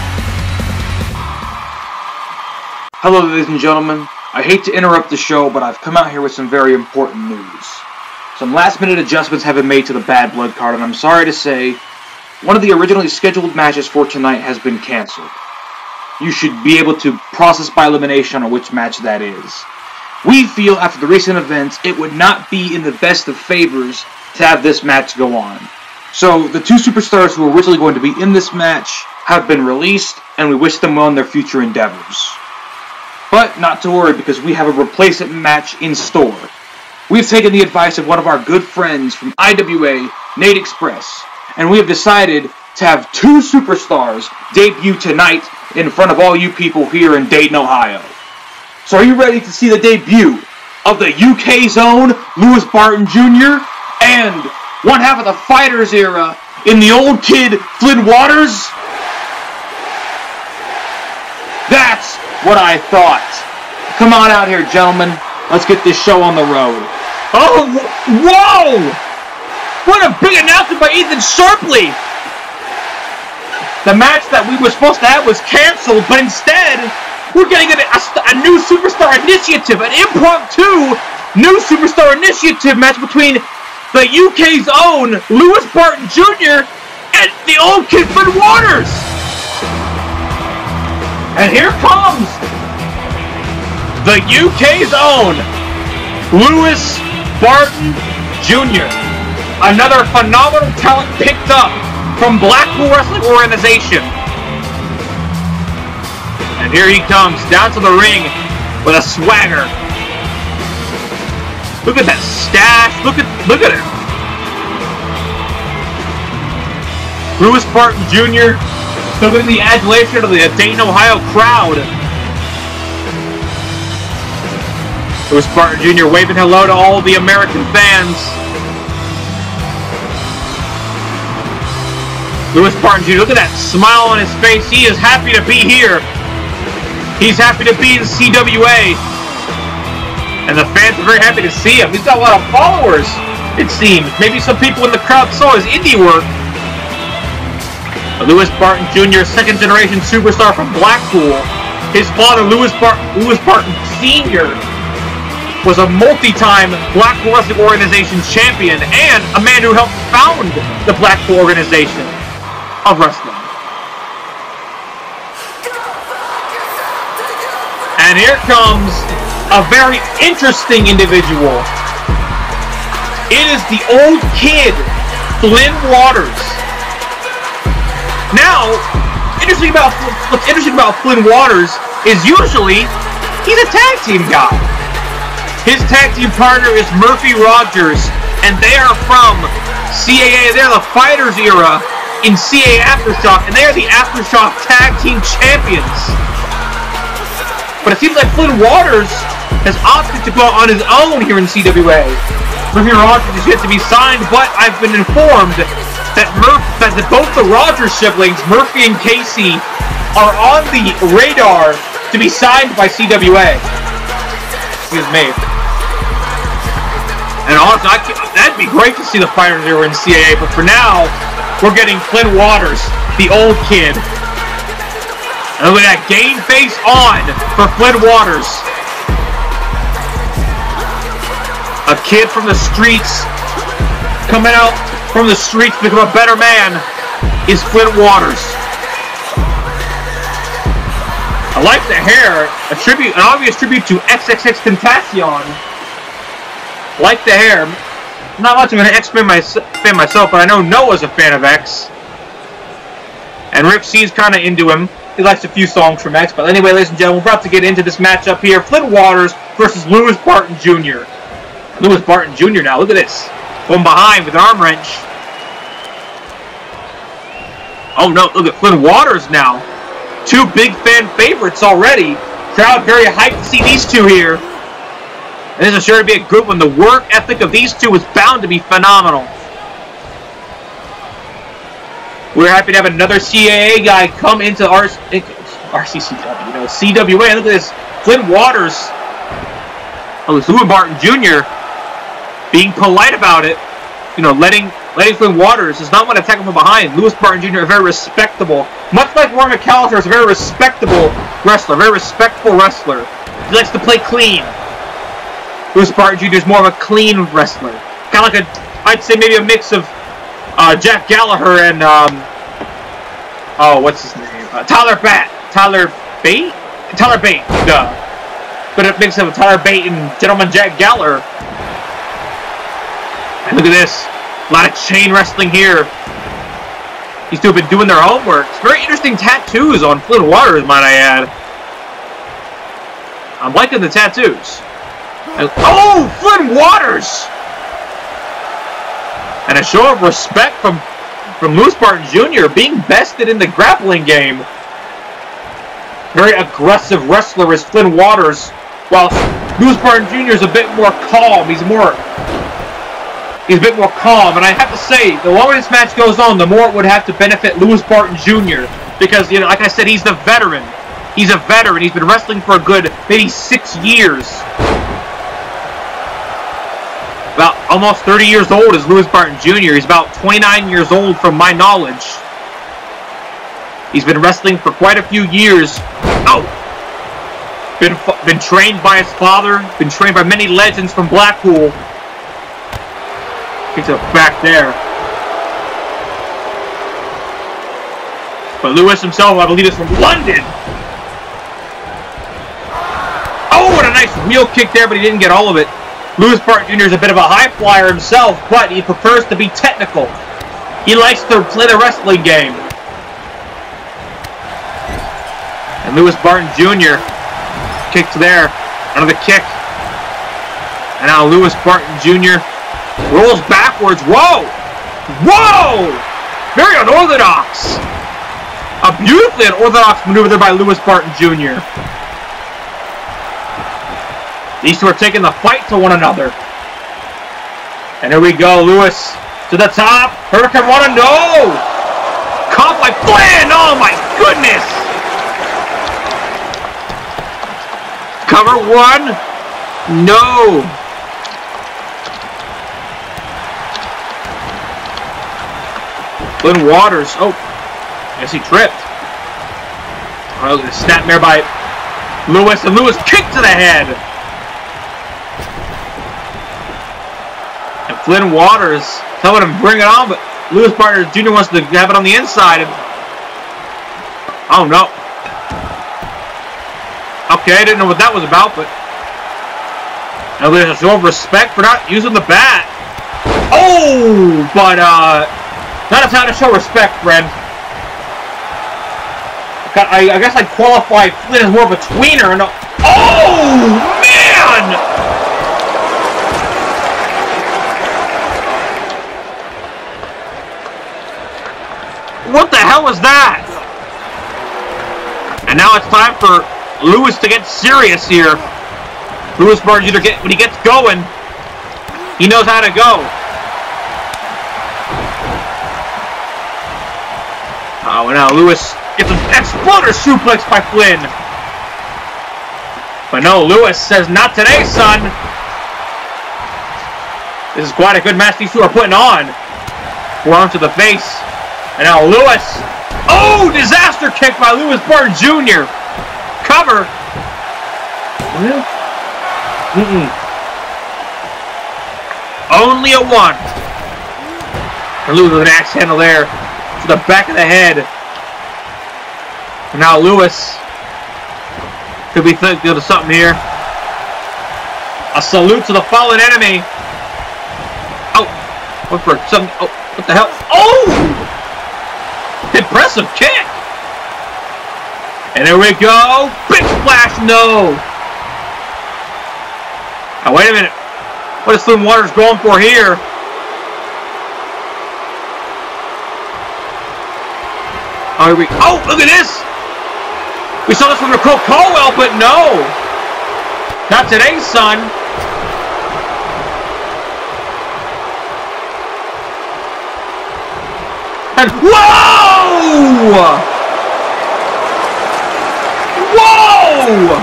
Hello, ladies and gentlemen. I hate to interrupt the show, but I've come out here with some very important news. Some last-minute adjustments have been made to the Bad Blood card, and I'm sorry to say, one of the originally scheduled matches for tonight has been cancelled. You should be able to process by elimination on which match that is. We feel after the recent events, it would not be in the best of favors to have this match go on. So, the two superstars who were originally going to be in this match have been released, and we wish them well in their future endeavors. But not to worry, because we have a replacement match in store. We've taken the advice of one of our good friends from IWA, Nate Xpress, and we have decided to have two superstars debut tonight in front of all you people here in Dayton, Ohio. So are you ready to see the debut of the UK's own Lewis Barton Jr. and one half of the Fighters era in the old kid Flynn Waters? That's what I thought. Come on out here, gentlemen. Let's get this show on the road.
Oh, whoa! What a big announcement by Ethan Sharpley! The match that we were supposed to have was canceled, but instead, we're getting a new Superstar Initiative, an impromptu new Superstar Initiative match between the UK's own Lewis Barton Jr. and the old kid Flynn Waters! And here comes the UK's own Lewis Barton Jr. Another phenomenal talent picked up from Blackpool Wrestling Organization. And here he comes down to the ring with a swagger. Look at that stash. Look at him. Lewis Barton Jr. still getting the adulation of the Dayton, Ohio crowd. Lewis Barton Jr. waving hello to all the American fans. Lewis Barton Jr., look at that smile on his face. He is happy to be here. He's happy to be in CWA. And the fans are very happy to see him. He's got a lot of followers, it seems. Maybe some people in the crowd saw his indie work. But Lewis Barton Jr., second-generation superstar from Blackpool. His father, Lewis Barton Sr., was a multi-time Blackpool Wrestling Organization champion and a man who helped found the Blackpool Organization of Wrestling. And here comes a very interesting individual. It is the old kid, Flynn Waters. Now, what's interesting about Flynn Waters is usually he's a tag team guy. His tag team partner is Murphy Rogers, and they are from CAA. They're the Fighters era in CAA Aftershock, and they are the Aftershock Tag Team Champions. But it seems like Flynn Waters has opted to go out on his own here in CWA. Murphy Rogers is yet to be signed, but I've been informed that both the Rogers siblings, Murphy and Casey, are on the radar to be signed by CWA. Excuse me. And honestly, that'd be great to see the Fighters era in CAA, but for now, we're getting Flynn Waters, the old kid. And look at that game face on for Flynn Waters. A kid from the streets, coming out from the streets to become a better man, is Flynn Waters. I like the hair, an obvious tribute to XXX Tentacion. Like the hair. Not much of an X fan myself, but I know Noah's a fan of X. And Rip C's kind of into him. He likes a few songs from X. But anyway, ladies and gentlemen, we're about to get into this matchup here. Flynn Waters versus Lewis Barton Jr. Lewis Barton Jr. now, look at this. Going behind with an arm wrench. Oh no, look at Flynn Waters now. Two big fan favorites already. Crowd very hyped to see these two here. And this is sure to be a good one. The work ethic of these two is bound to be phenomenal. We're happy to have another CAA guy come into RCCW, CWA. Look at this. Flynn Waters. Oh, it's Lewis Barton Jr. being polite about it. Letting Flynn Waters does not want to attack him from behind. Lewis Barton Jr. is very respectable. Much like Roy McCallister is a very respectable wrestler. Very respectful wrestler. He likes to play clean. Lewis Barton Jr. is more of a clean wrestler. Kind of like I'd say maybe a mix of Jack Gallagher and, what's his name? Tyler Bate, duh. But a mix of Tyler Bate and Gentleman Jack Gallagher. And look at this. A lot of chain wrestling here. These two have been doing their homework. It's very interesting tattoos on Flynn Waters, might I add. I'm liking the tattoos. Oh, Flynn Waters! And a show of respect from Lewis Barton Jr. being bested in the grappling game. Very aggressive wrestler is Flynn Waters, while Lewis Barton Jr. is a bit more calm. He's a bit more calm, and I have to say, the longer this match goes on, the more it would have to benefit Lewis Barton Jr. Because, you know, like I said, he's the veteran. He's a veteran. He's been wrestling for a good maybe 6 years. About almost 30 years old is Lewis Barton Jr. He's about 29 years old from my knowledge. He's been wrestling for quite a few years. Oh! Been trained by his father. Been trained by many legends from Blackpool. Picks up back there. But Lewis himself, I believe, is from London. Oh, what a nice wheel kick there, but he didn't get all of it. Lewis Barton Jr. is a bit of a high flyer himself, but he prefers to be technical. He likes to play the wrestling game. And Lewis Barton Jr. kicks there. Another kick. And now Lewis Barton Jr. rolls backwards. Whoa! Whoa! Very unorthodox. A beautifully unorthodox maneuver there by Lewis Barton Jr. These two are taking the fight to one another. And here we go. Lewis to the top. Hurricane Rana. No! Caught by Flynn. Oh my goodness! Cover one. No. Flynn Waters. Oh. I guess he tripped. Oh, the snapmare by Lewis. And Lewis kicked to the head. And Flynn Waters telling him bring it on, but Lewis Barton Jr. wants to have it on the inside. And oh no. Okay, I didn't know what that was about, but now there's a show of respect for not using the bat. Oh, but not a time to show respect, friend. I guess I'd qualify Flynn as more of a tweener. And oh man! What the hell was that? And now it's time for Lewis to get serious here. Lewis Barton Jr. when he gets going, he knows how to go. Oh, and now Lewis gets an exploder suplex by Flynn. But no, Lewis says, not today, son. This is quite a good match these two are putting on. Forearm to the face. And now Lewis. Oh, disaster kick by Lewis Barton Jr. Cover. Only a one. And Lewis with an axe handle there to the back of the head. And now Lewis could be thinking of something here. A salute to the fallen enemy. Oh, what for some? Oh, what the hell? Oh! Impressive kick. And there we go. Big splash, no. Now wait a minute. What is Flynn Waters going for here? Oh, here we go. Oh, look at this. We saw this from Nicole Caldwell, but no. Not today, son. And whoa! Whoa!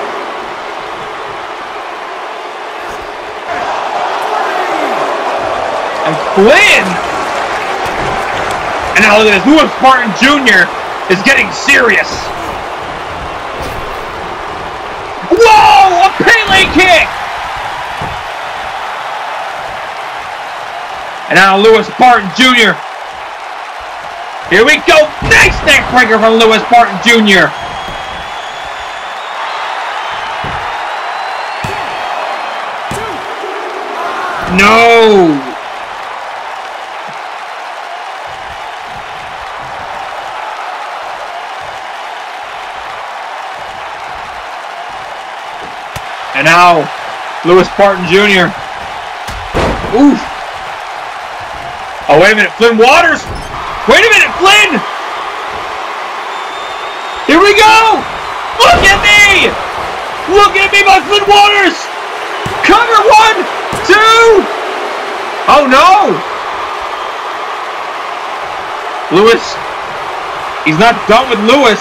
And Flynn! And now look at this. Lewis Barton Jr. is getting serious. Whoa! A Pele kick! And now Lewis Barton Jr. Here we go! Nice neck breaker from Lewis Barton Jr. No! And now, Lewis Barton Jr. Oof! Oh, wait a minute, Flynn Waters! Wait a minute, Flynn! Here we go! Look at me! Look at me, my Flint Waters! Cover 1, 2! Oh no! Lewis. He's not done with Lewis.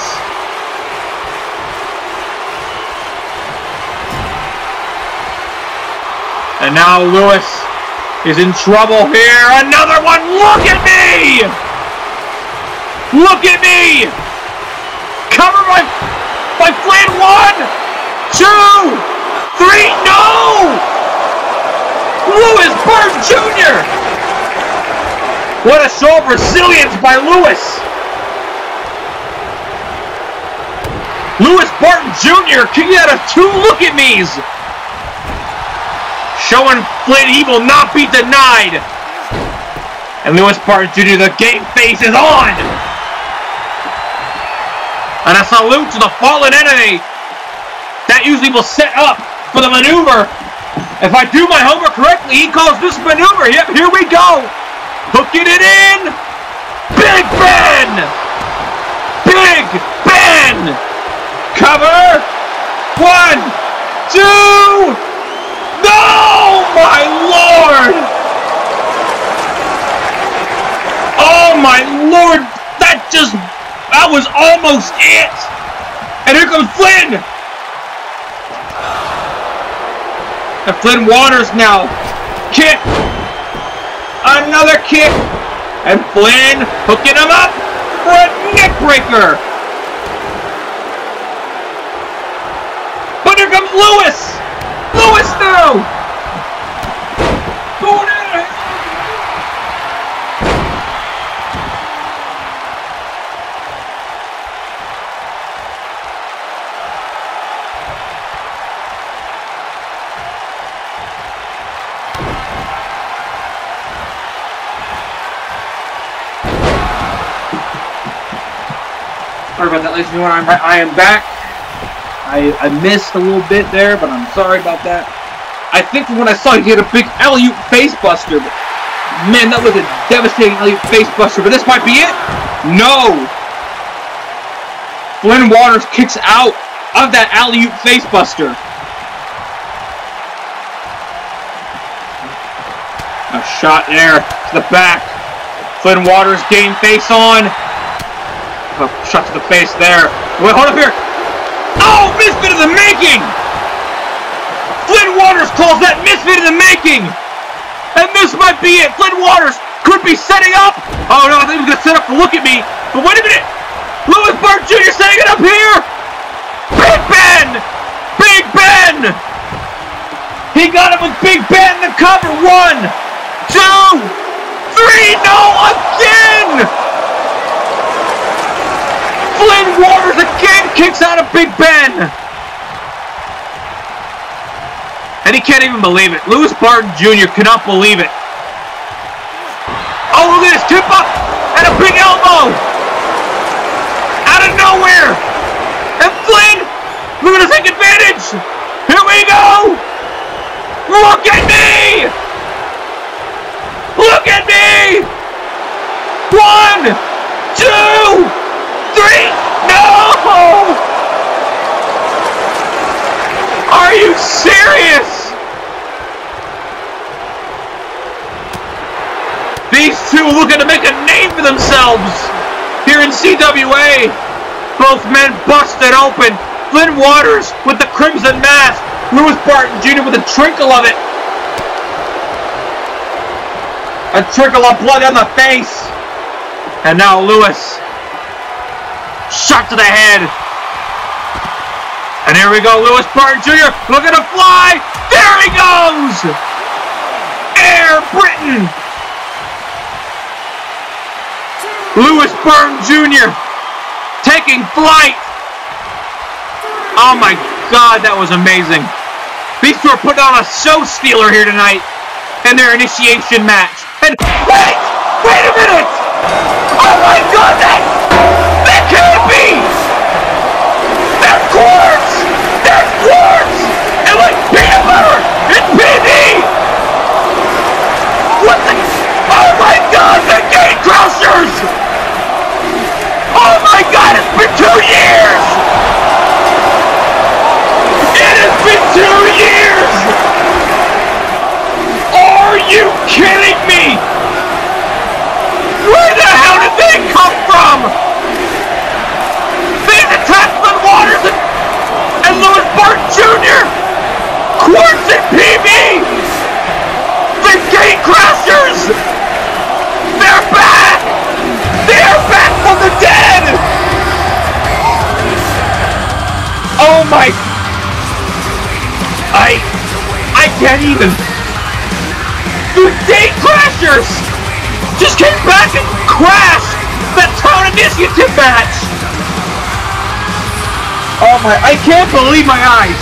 And now Lewis is in trouble here. Another one! Look at me! Look at me! Cover my Flint 1, 2, 3, no! Lewis Burton Jr. What a show of resilience by Lewis. Lewis Barton Jr. kicking out of 2 look-at-me's. Showing Flint he will not be denied. And Lewis Barton Jr., the game face is on. And a salute to the fallen enemy. That usually will set up for the maneuver. If I do my homework correctly, he calls this maneuver. Yep, here we go. Hooking it in. Big Ben. Big Ben. Cover. 1, 2. No, my Lord. Oh, my Lord. That was almost it. And here comes Flynn. And Flynn Waters now. Kick. Another kick. And Flynn hooking him up for a neck breaker. But here comes Lewis. Lewis now. Going in. Sorry about that, ladies and gentlemen. I am back. I missed a little bit there, but I'm sorry about that. I think from what I saw, he had a big alley-oop face buster. But man, that was a devastating alley-oop face buster. But this might be it. No. Flynn Waters kicks out of that alley-oop face buster. A shot there to the back. Flynn Waters game face on. A shot to the face there. Wait, hold up here. Oh, misfit of the making! Flynn Waters calls that misfit of the making! And this might be it. Flynn Waters could be setting up. Oh no, I think he was going to set up to look at me. But wait a minute. Lewis Barton Jr. setting it up here. Big Ben! Big Ben! He got him with Big Ben to cover. 1, 2, 3. No, again! Flynn Waters again kicks out of Big Ben. And he can't even believe it. Lewis Barton Jr. cannot believe it. Oh, look at this tip up and a big elbow. Out of nowhere. And Flynn, we're going to take advantage. Here we go. Look at me. Look at me. 1, 2, 3! No! Are you serious? These two looking to make a name for themselves here in CWA. Both men busted open. Flynn Waters with the crimson mask. Lewis Barton Jr. with a trickle of it. A trickle of blood on the face. And now Lewis. Shot to the head. And here we go, Lewis Barton Jr. looking to fly. There he goes. Air Britain. Lewis Barton Jr. taking flight. Oh my God, that was amazing. These two are putting on a show stealer here tonight in their initiation match. And wait a minute. Oh my God, that can't be! That's quartz! That's quartz! And like peanut butter! It's PB! What the? Oh my God, the Gate Crouchers! Oh my God, it's been 2 years! It kidding me? Where the hell did they come from? They've attacked Flynn Waters and Louis Bart Jr. Quartz and PB. The Gate Crashers. They're back. They're back from the dead. Oh my. I can't even. The Gate Crashers just came back and crashed that Town Initiative match! Oh my, I can't believe my eyes!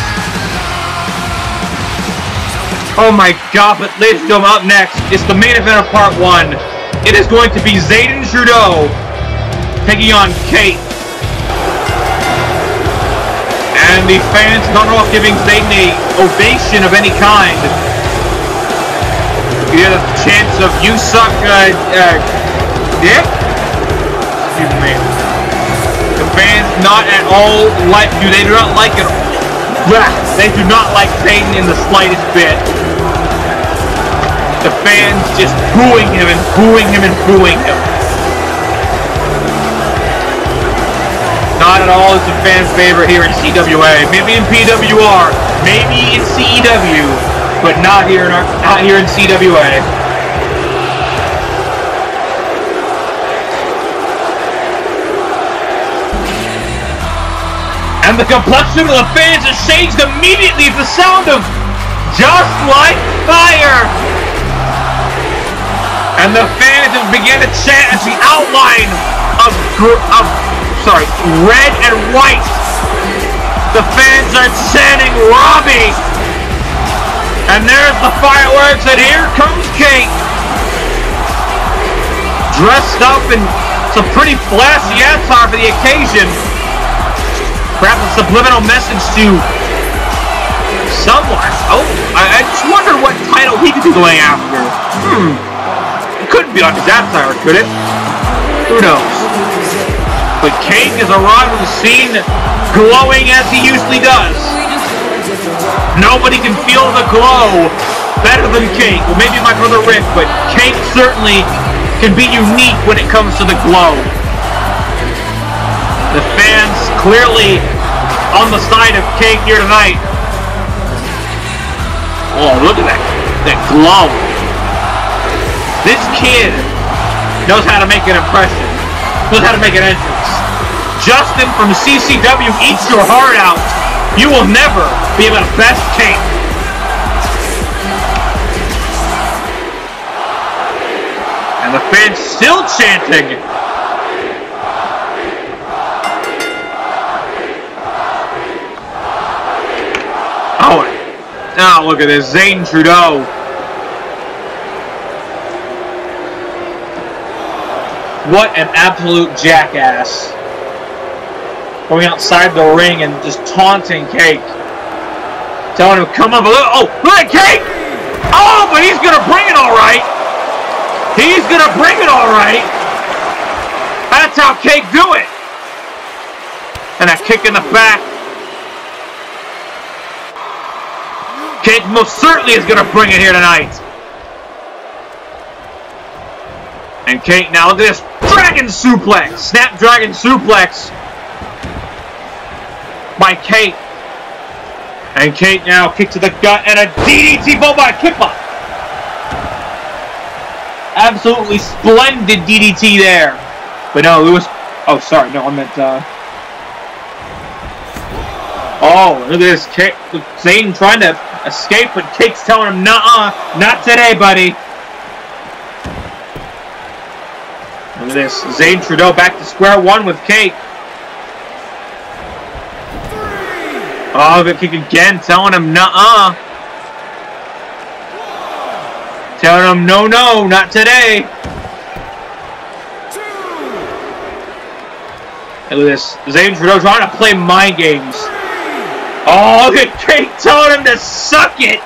Oh my god, but ladies and gentlemen, up next, it's the main event of part 1. It is going to be Zayden Trudeau taking on Kate. And the fans don't know if giving Zayden an ovation of any kind. You get a chance of you suck, dick? Excuse me. The fans not at all like you. They do not like it. They do not like Zayden in the slightest bit. The fans just booing him and booing him and booing him. Not at all is a fan favorite here in CWA. Maybe in PWR, maybe in CEW, but not here in CWA. And the complexion of the fans is changed immediately at the sound of "Just Like Fire." And the fans have begun to chant as the outline of red and white. The fans are chanting "Robbie." And there's the fireworks, and here comes Kate. Dressed up in some pretty flashy attire for the occasion. Perhaps a subliminal message to someone. Oh, I just wondered what title he could be going after. It couldn't be on his attire, could it? Who knows? But Kate has arrived on the scene glowing as he usually does. Nobody can feel the glow better than Kate. Well, maybe my brother Rick, but Kate certainly can be unique when it comes to the glow. The fans clearly on the side of Kate here tonight. Oh, look at that glow. This kid knows how to make an impression. Knows how to make an entrance. Justin from CCW eats your heart out. You will never be able to best Kate. And the fans still chanting. Oh, look at this. Zayden Trudeau. What an absolute jackass. Going outside the ring and just taunting Kate. Telling him, come on, oh, look at Kate! Oh, but he's gonna bring it all right. He's gonna bring it all right. That's how Kate do it. And a kick in the back. Kate most certainly is going to bring it here tonight. And Kate, now look at this. Dragon suplex. Snapdragon suplex. By Kate. And Kate now kick to the gut and a DDT followed by a kipper. Absolutely splendid DDT there. But no, Lewis. Oh, sorry. No, I meant. Oh, look at this. Kate, Zayden trying to escape, but Kate's telling him, nuh-uh, not today, buddy. Look at this. Zayden Trudeau back to square one with Kate. Oh, good kick again, telling him, nuh-uh. Telling him, no, not today. Look at this. Zayden Trudeau trying to play mind games. Oh, look at Kate telling him to suck it!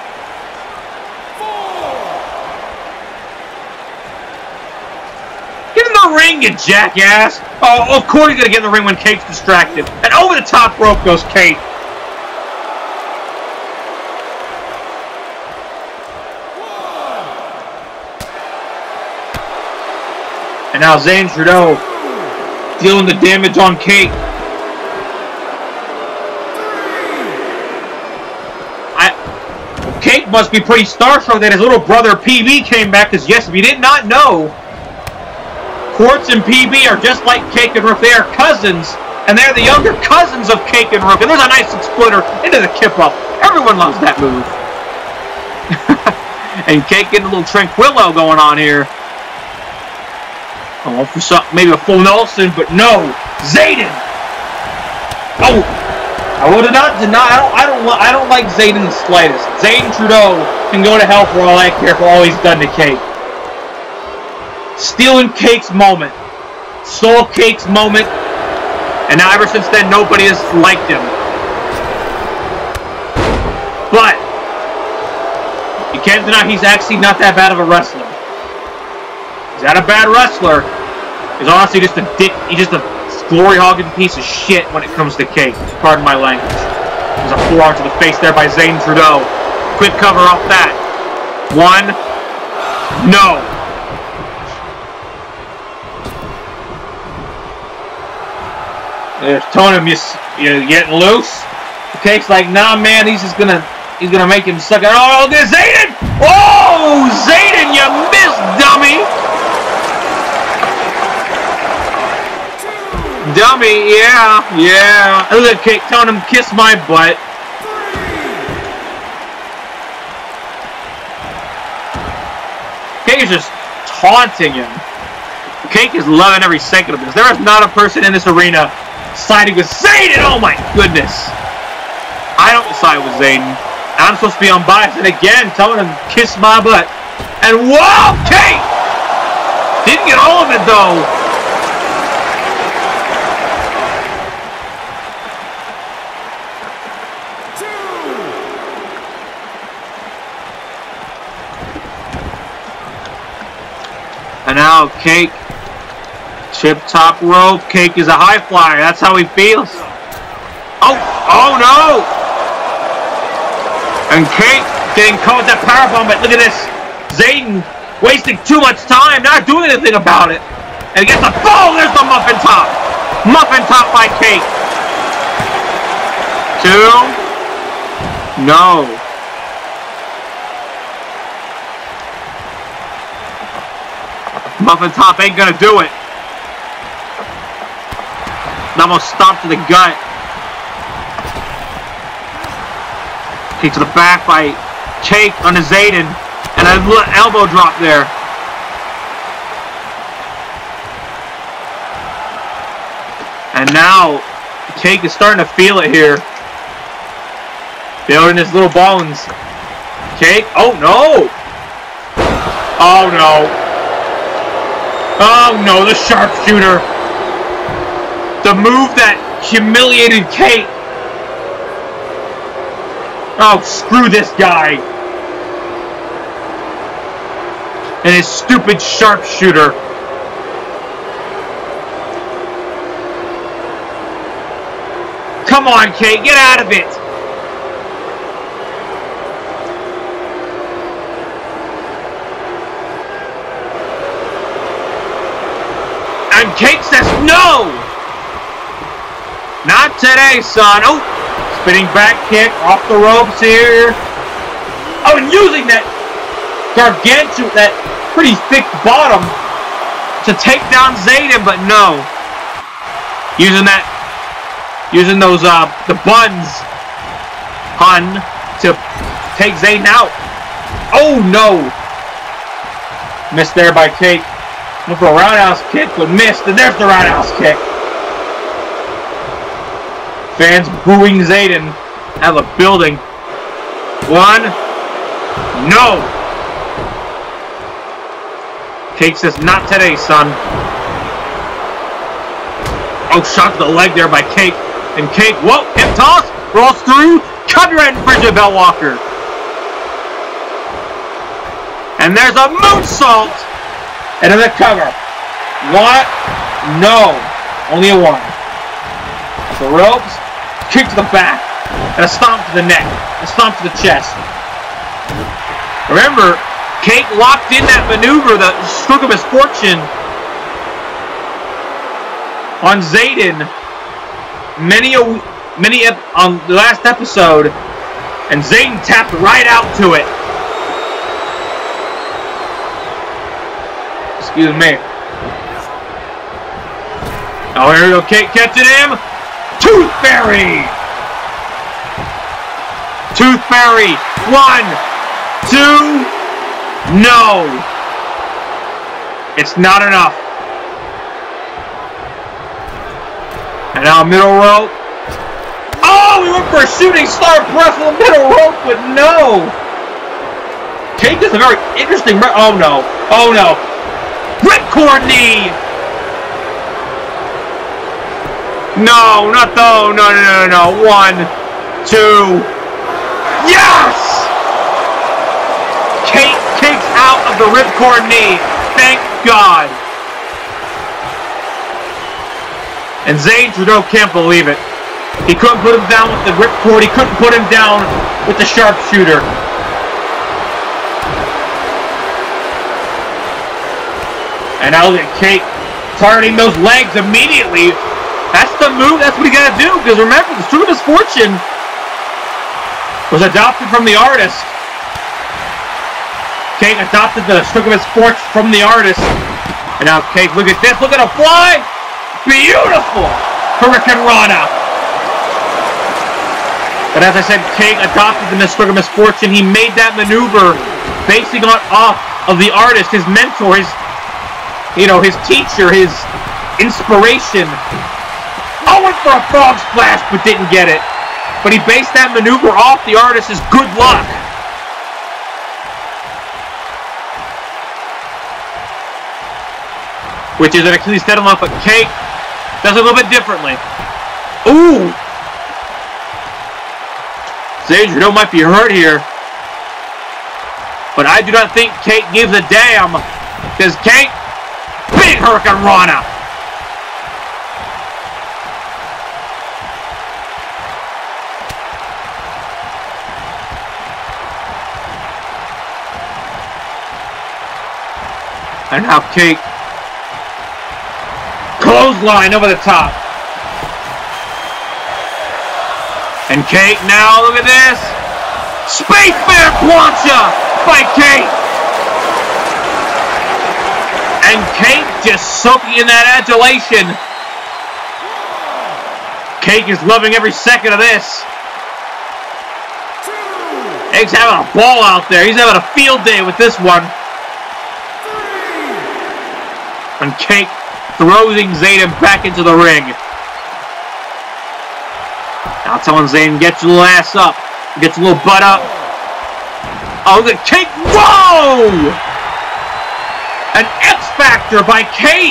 Get in the ring, you jackass! Oh, of course he's gonna get in the ring when Kate's distracted. And over the top rope goes Kate. And now Zane Trudeau dealing the damage on Cake. Cake must be pretty starstruck that his little brother PB came back, because yes, if you did not know, Quartz and PB are just like Cake and Rook. They are cousins, and they're the younger cousins of Cake and Rook. And there's a nice splitter into the kip-up. Everyone loves that move. And Cake getting a little Tranquillo going on here. Oh, for some, maybe a full Nelson, but no, Zayden. Oh. I would not deny. I don't like Zayden the slightest. Zayden Trudeau can go to hell for all I care for all he's done to Cake. Stealing Cake's moment. Stole Cake's moment. And now ever since then, nobody has liked him. But you can't deny he's actually not that bad of a wrestler. He's not a bad wrestler. He's honestly just a dick. He's just a glory-hogging piece of shit when it comes to Cake. Pardon my language. There's a forearm to the face there by Zayden Trudeau. Quick cover off that. One. No. There's telling him you're getting loose. Cake's like, nah, man. He's gonna make him suck it. Oh, there's Zayden! Oh, Zayden, you missed, dummy! Dummy, yeah. Look at Cake telling him, kiss my butt. Cake is just taunting him. Cake is loving every second of this. There is not a person in this arena siding with Zayden. Oh my goodness. I don't side with Zayden. I'm supposed to be unbiased. And again, telling him, kiss my butt. And whoa, Cake! Didn't get all of it though. And now Cake, chip top rope. Cake is a high flyer. That's how he feels. Oh no! And Cake getting caught with that powerbomb. But look at this, Zayden wasting too much time, not doing anything about it. And he gets the there's the muffin top. Muffin top by Cake. 2. No. Muffin top ain't gonna do it. Almost stomped to the gut. Kick to the back by Cake on the Zayden. And a elbow drop there. And now Cake is starting to feel it here. Building his little bones. Cake. Oh no! Oh no! Oh no, the sharpshooter. The move that humiliated Cake. Oh, screw this guy. And his stupid sharpshooter. Come on, Cake, get out of it. And Cake says no! Not today, son. Oh, spinning back kick off the ropes here. Oh, and using that gargantuan, that pretty thick bottom to take down Zayden, but no. Using those, the buns, hun, to take Zayden out. Oh, no. Missed there by Cake. Went for a roundhouse kick, but missed, and there's the roundhouse kick. Fans booing Zayden out of the building. 1. No. Cake says, not today, son. Oh, shot to the leg there by Cake. And Cake, whoa, hip toss, rolls through, cover and Bridget Bellwalker. And there's a moonsault. And in the cover. What? No. Only a 1. The ropes. Kick to the back. And a stomp to the neck. A stomp to the chest. Remember, Cake locked in that maneuver, the stroke of misfortune, on Zayden on the last episode, and Zayden tapped right out to it. Excuse me. Oh, here we go. Kate catching him. Tooth Fairy. Tooth Fairy. 1, 2. No. It's not enough. And now middle rope. Oh, we went for a shooting star press on the middle rope, but no. Kate is a very interesting. Oh no. Oh no. Ripcord knee. No, not though. No, no, no, no. 1, 2. Yes! Kate kicks out of the ripcord knee. Thank God. And Zane Trudeau can't believe it. He couldn't put him down with the ripcord. He couldn't put him down with the sharpshooter. And now look at Kate targeting those legs immediately. That's the move. That's what you gotta do. Because remember, the Stroke of Misfortune was adopted from the artist. Kate adopted the Stroke of Misfortune from the artist. And now Kate, look at this. Look at a fly. Beautiful. Hurricane Rana. But as I said, Kate adopted the Stroke of Misfortune. He made that maneuver basing off of the artist, his mentor, his teacher, his inspiration. I went for a frog splash, but didn't get it. But he based that maneuver off the artist's good luck. Which is actually set him up, but Kate does it a little bit differently. Ooh! Xavier Trudeau might be hurt here. But I do not think Kate gives a damn. Because Kate, big Hurricane Rana. And now Kate, clothesline over the top. And Kate now, look at this. Spaceman plancha by Kate. And Kate just soaking in that adulation. Kate is loving every second of this. He's having a ball out there. He's having a field day with this one. And Kate throwing Zayden back into the ring. Now telling Zayden, get your little ass up. Get your little butt up. Oh, the Kate. Whoa! An X Factor by Kate.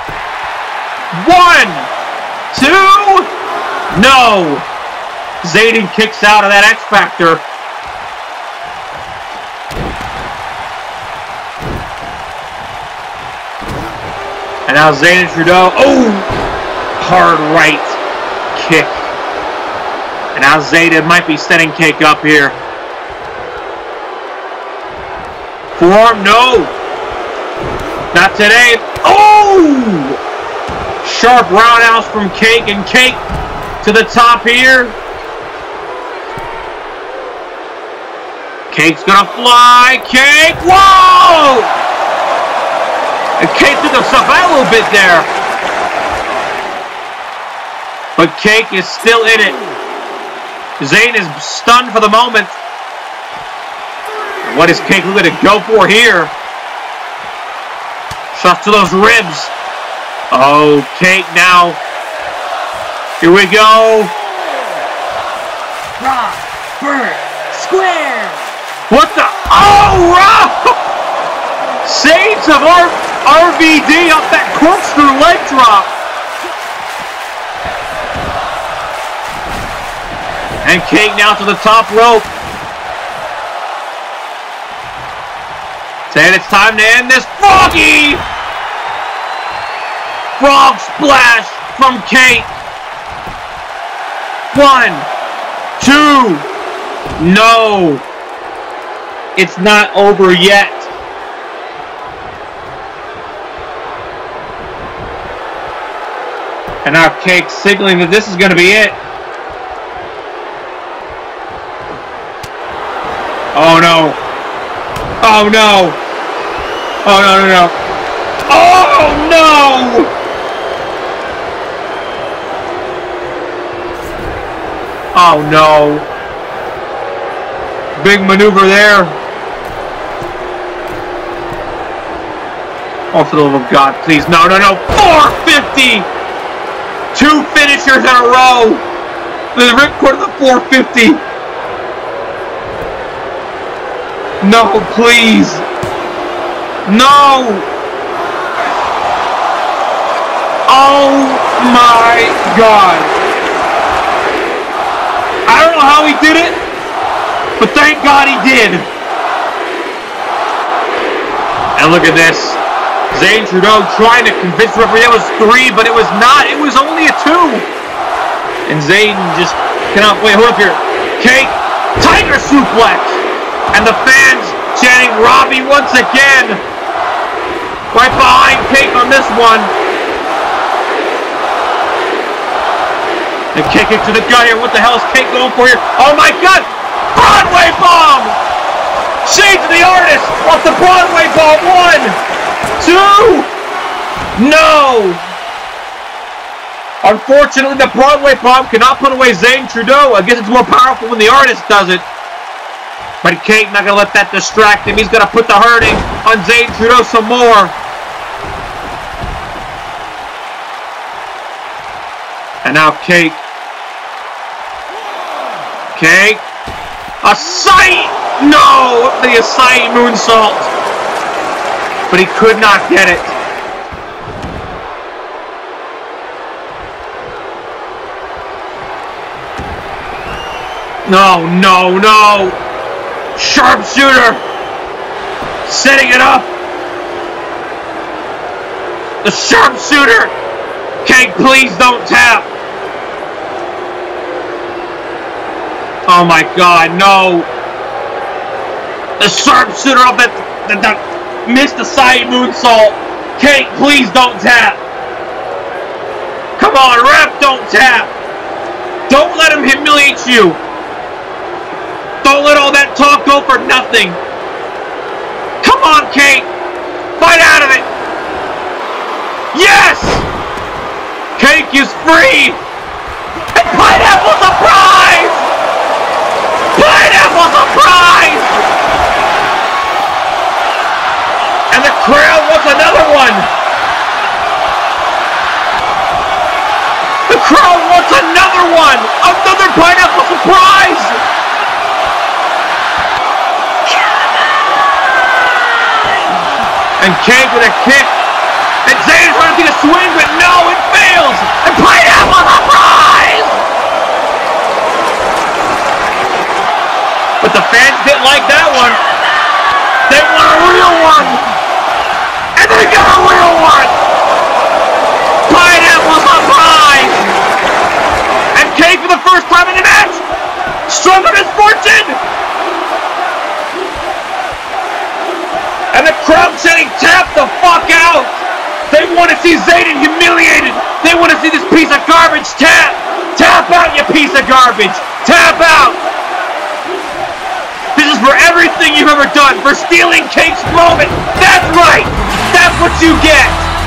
1, 2. No. Zayden kicks out of that X Factor. And now Zayden Trudeau, oh, hard right kick. And now Zayden might be setting Kate up here. Forearm, no. Not today. Oh! Sharp roundhouse from Kate, and Kate to the top here. Kate's gonna fly. Kate, whoa! And Kate took herself out a little bit there. But Kate is still in it. Zane is stunned for the moment. What is Kate looking to go for here? Shots to those ribs. Oh, Kate now. Here we go.
Rock, Burt, square.
What the? Oh, Rock! Saves of RVD off that corkscrew leg drop. And Kate now to the top rope. And it's time to end this. Froggy! Frog splash from Kate. 1, 2. No. It's not over yet. And now Cake signaling that this is going to be it. Oh no. Oh no. Oh no, no, no. Oh no! Oh no. Big maneuver there. Oh, for the love of God, please. No, no, no. 450! 2 finishers in a row. The ripcord of the 450. No, please. No. Oh my God. I don't know how he did it, but thank God he did. And look at this. Zane Trudeau trying to convince the referee that was 3, but it was not. It was only a 2. And Zane just cannot wait. Hold up here. Cake, Tiger suplex. And the fans chanting Robbie once again. Right behind Cake on this one. And Cake to the gut here. What the hell is Cake going for here? Oh my God! Broadway bomb! Shades of the Artist off the Broadway bomb. 1, 2! No! Unfortunately, the Broadway bomb cannot put away Zane Trudeau. I guess it's more powerful when the Artist does it. But Cake not going to let that distract him. He's going to put the hurting on Zane Trudeau some more. And now Cake. Cake. A sight! No! The Asai moonsault. But he could not get it. No, no, no! Sharpshooter! Setting it up! The sharpshooter! Cake, please don't tap! Oh my God, no! The sharpshooter up at the missed the side moonsault! Cake, please don't tap! Come on, ref, don't tap! Don't let him humiliate you! Don't let all that talk go for nothing! Come on, Cake! Fight out of it! Yes! Cake is free! And Pineapple surprise! Pineapple surprise! And the crowd wants another one! The crowd wants another one! Another Pineapple surprise! And Cake with a kick. And Zane's trying to take a swing, but no, it fails! And Pineapple surprise! But the fans didn't like that one. They want a real one! And they got a real one! Pineapple surprise! And Cake for the first time in the match! Struck on his fortune! And the crowd saying, tap the fuck out! They want to see Zayden humiliated! They want to see this piece of garbage tap! Tap out, you piece of garbage! Tap out! This is for everything you've ever done, for stealing Cake's moment! That's right! That's what you get!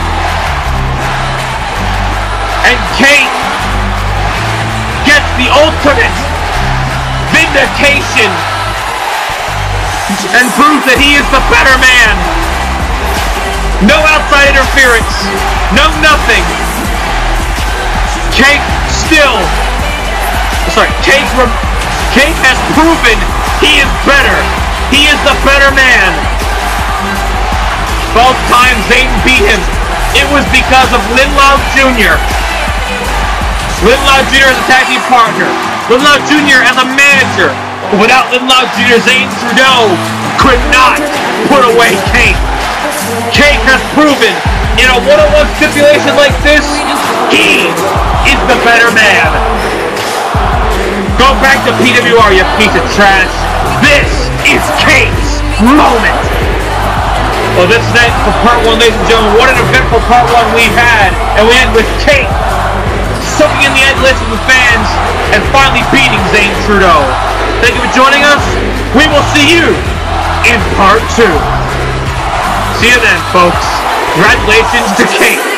And Cake gets the ultimate vindication and proves that he is the better man. No outside interference. No nothing. Cake still. Sorry, Cake has proven he is better. He is the better man. Both times Zayden beat him, it was because of Linlow Jr. Linlow Jr. as a tag team partner. Linlow Jr. as a manager. Without Linlow Jr., Zane Trudeau could not put away Cake. Cake has proven in a one-on-one stipulation like this, he is the better man. Go back to PWR, you piece of trash. This is Cake's moment. Well, this is it for part 1, ladies and gentlemen. What an eventful part 1 we've had. And we end with Cake soaking in the enlists of the fans, and finally beating Zane Trudeau. Thank you for joining us. We will see you in part 2. See you then, folks. Congratulations to Kate.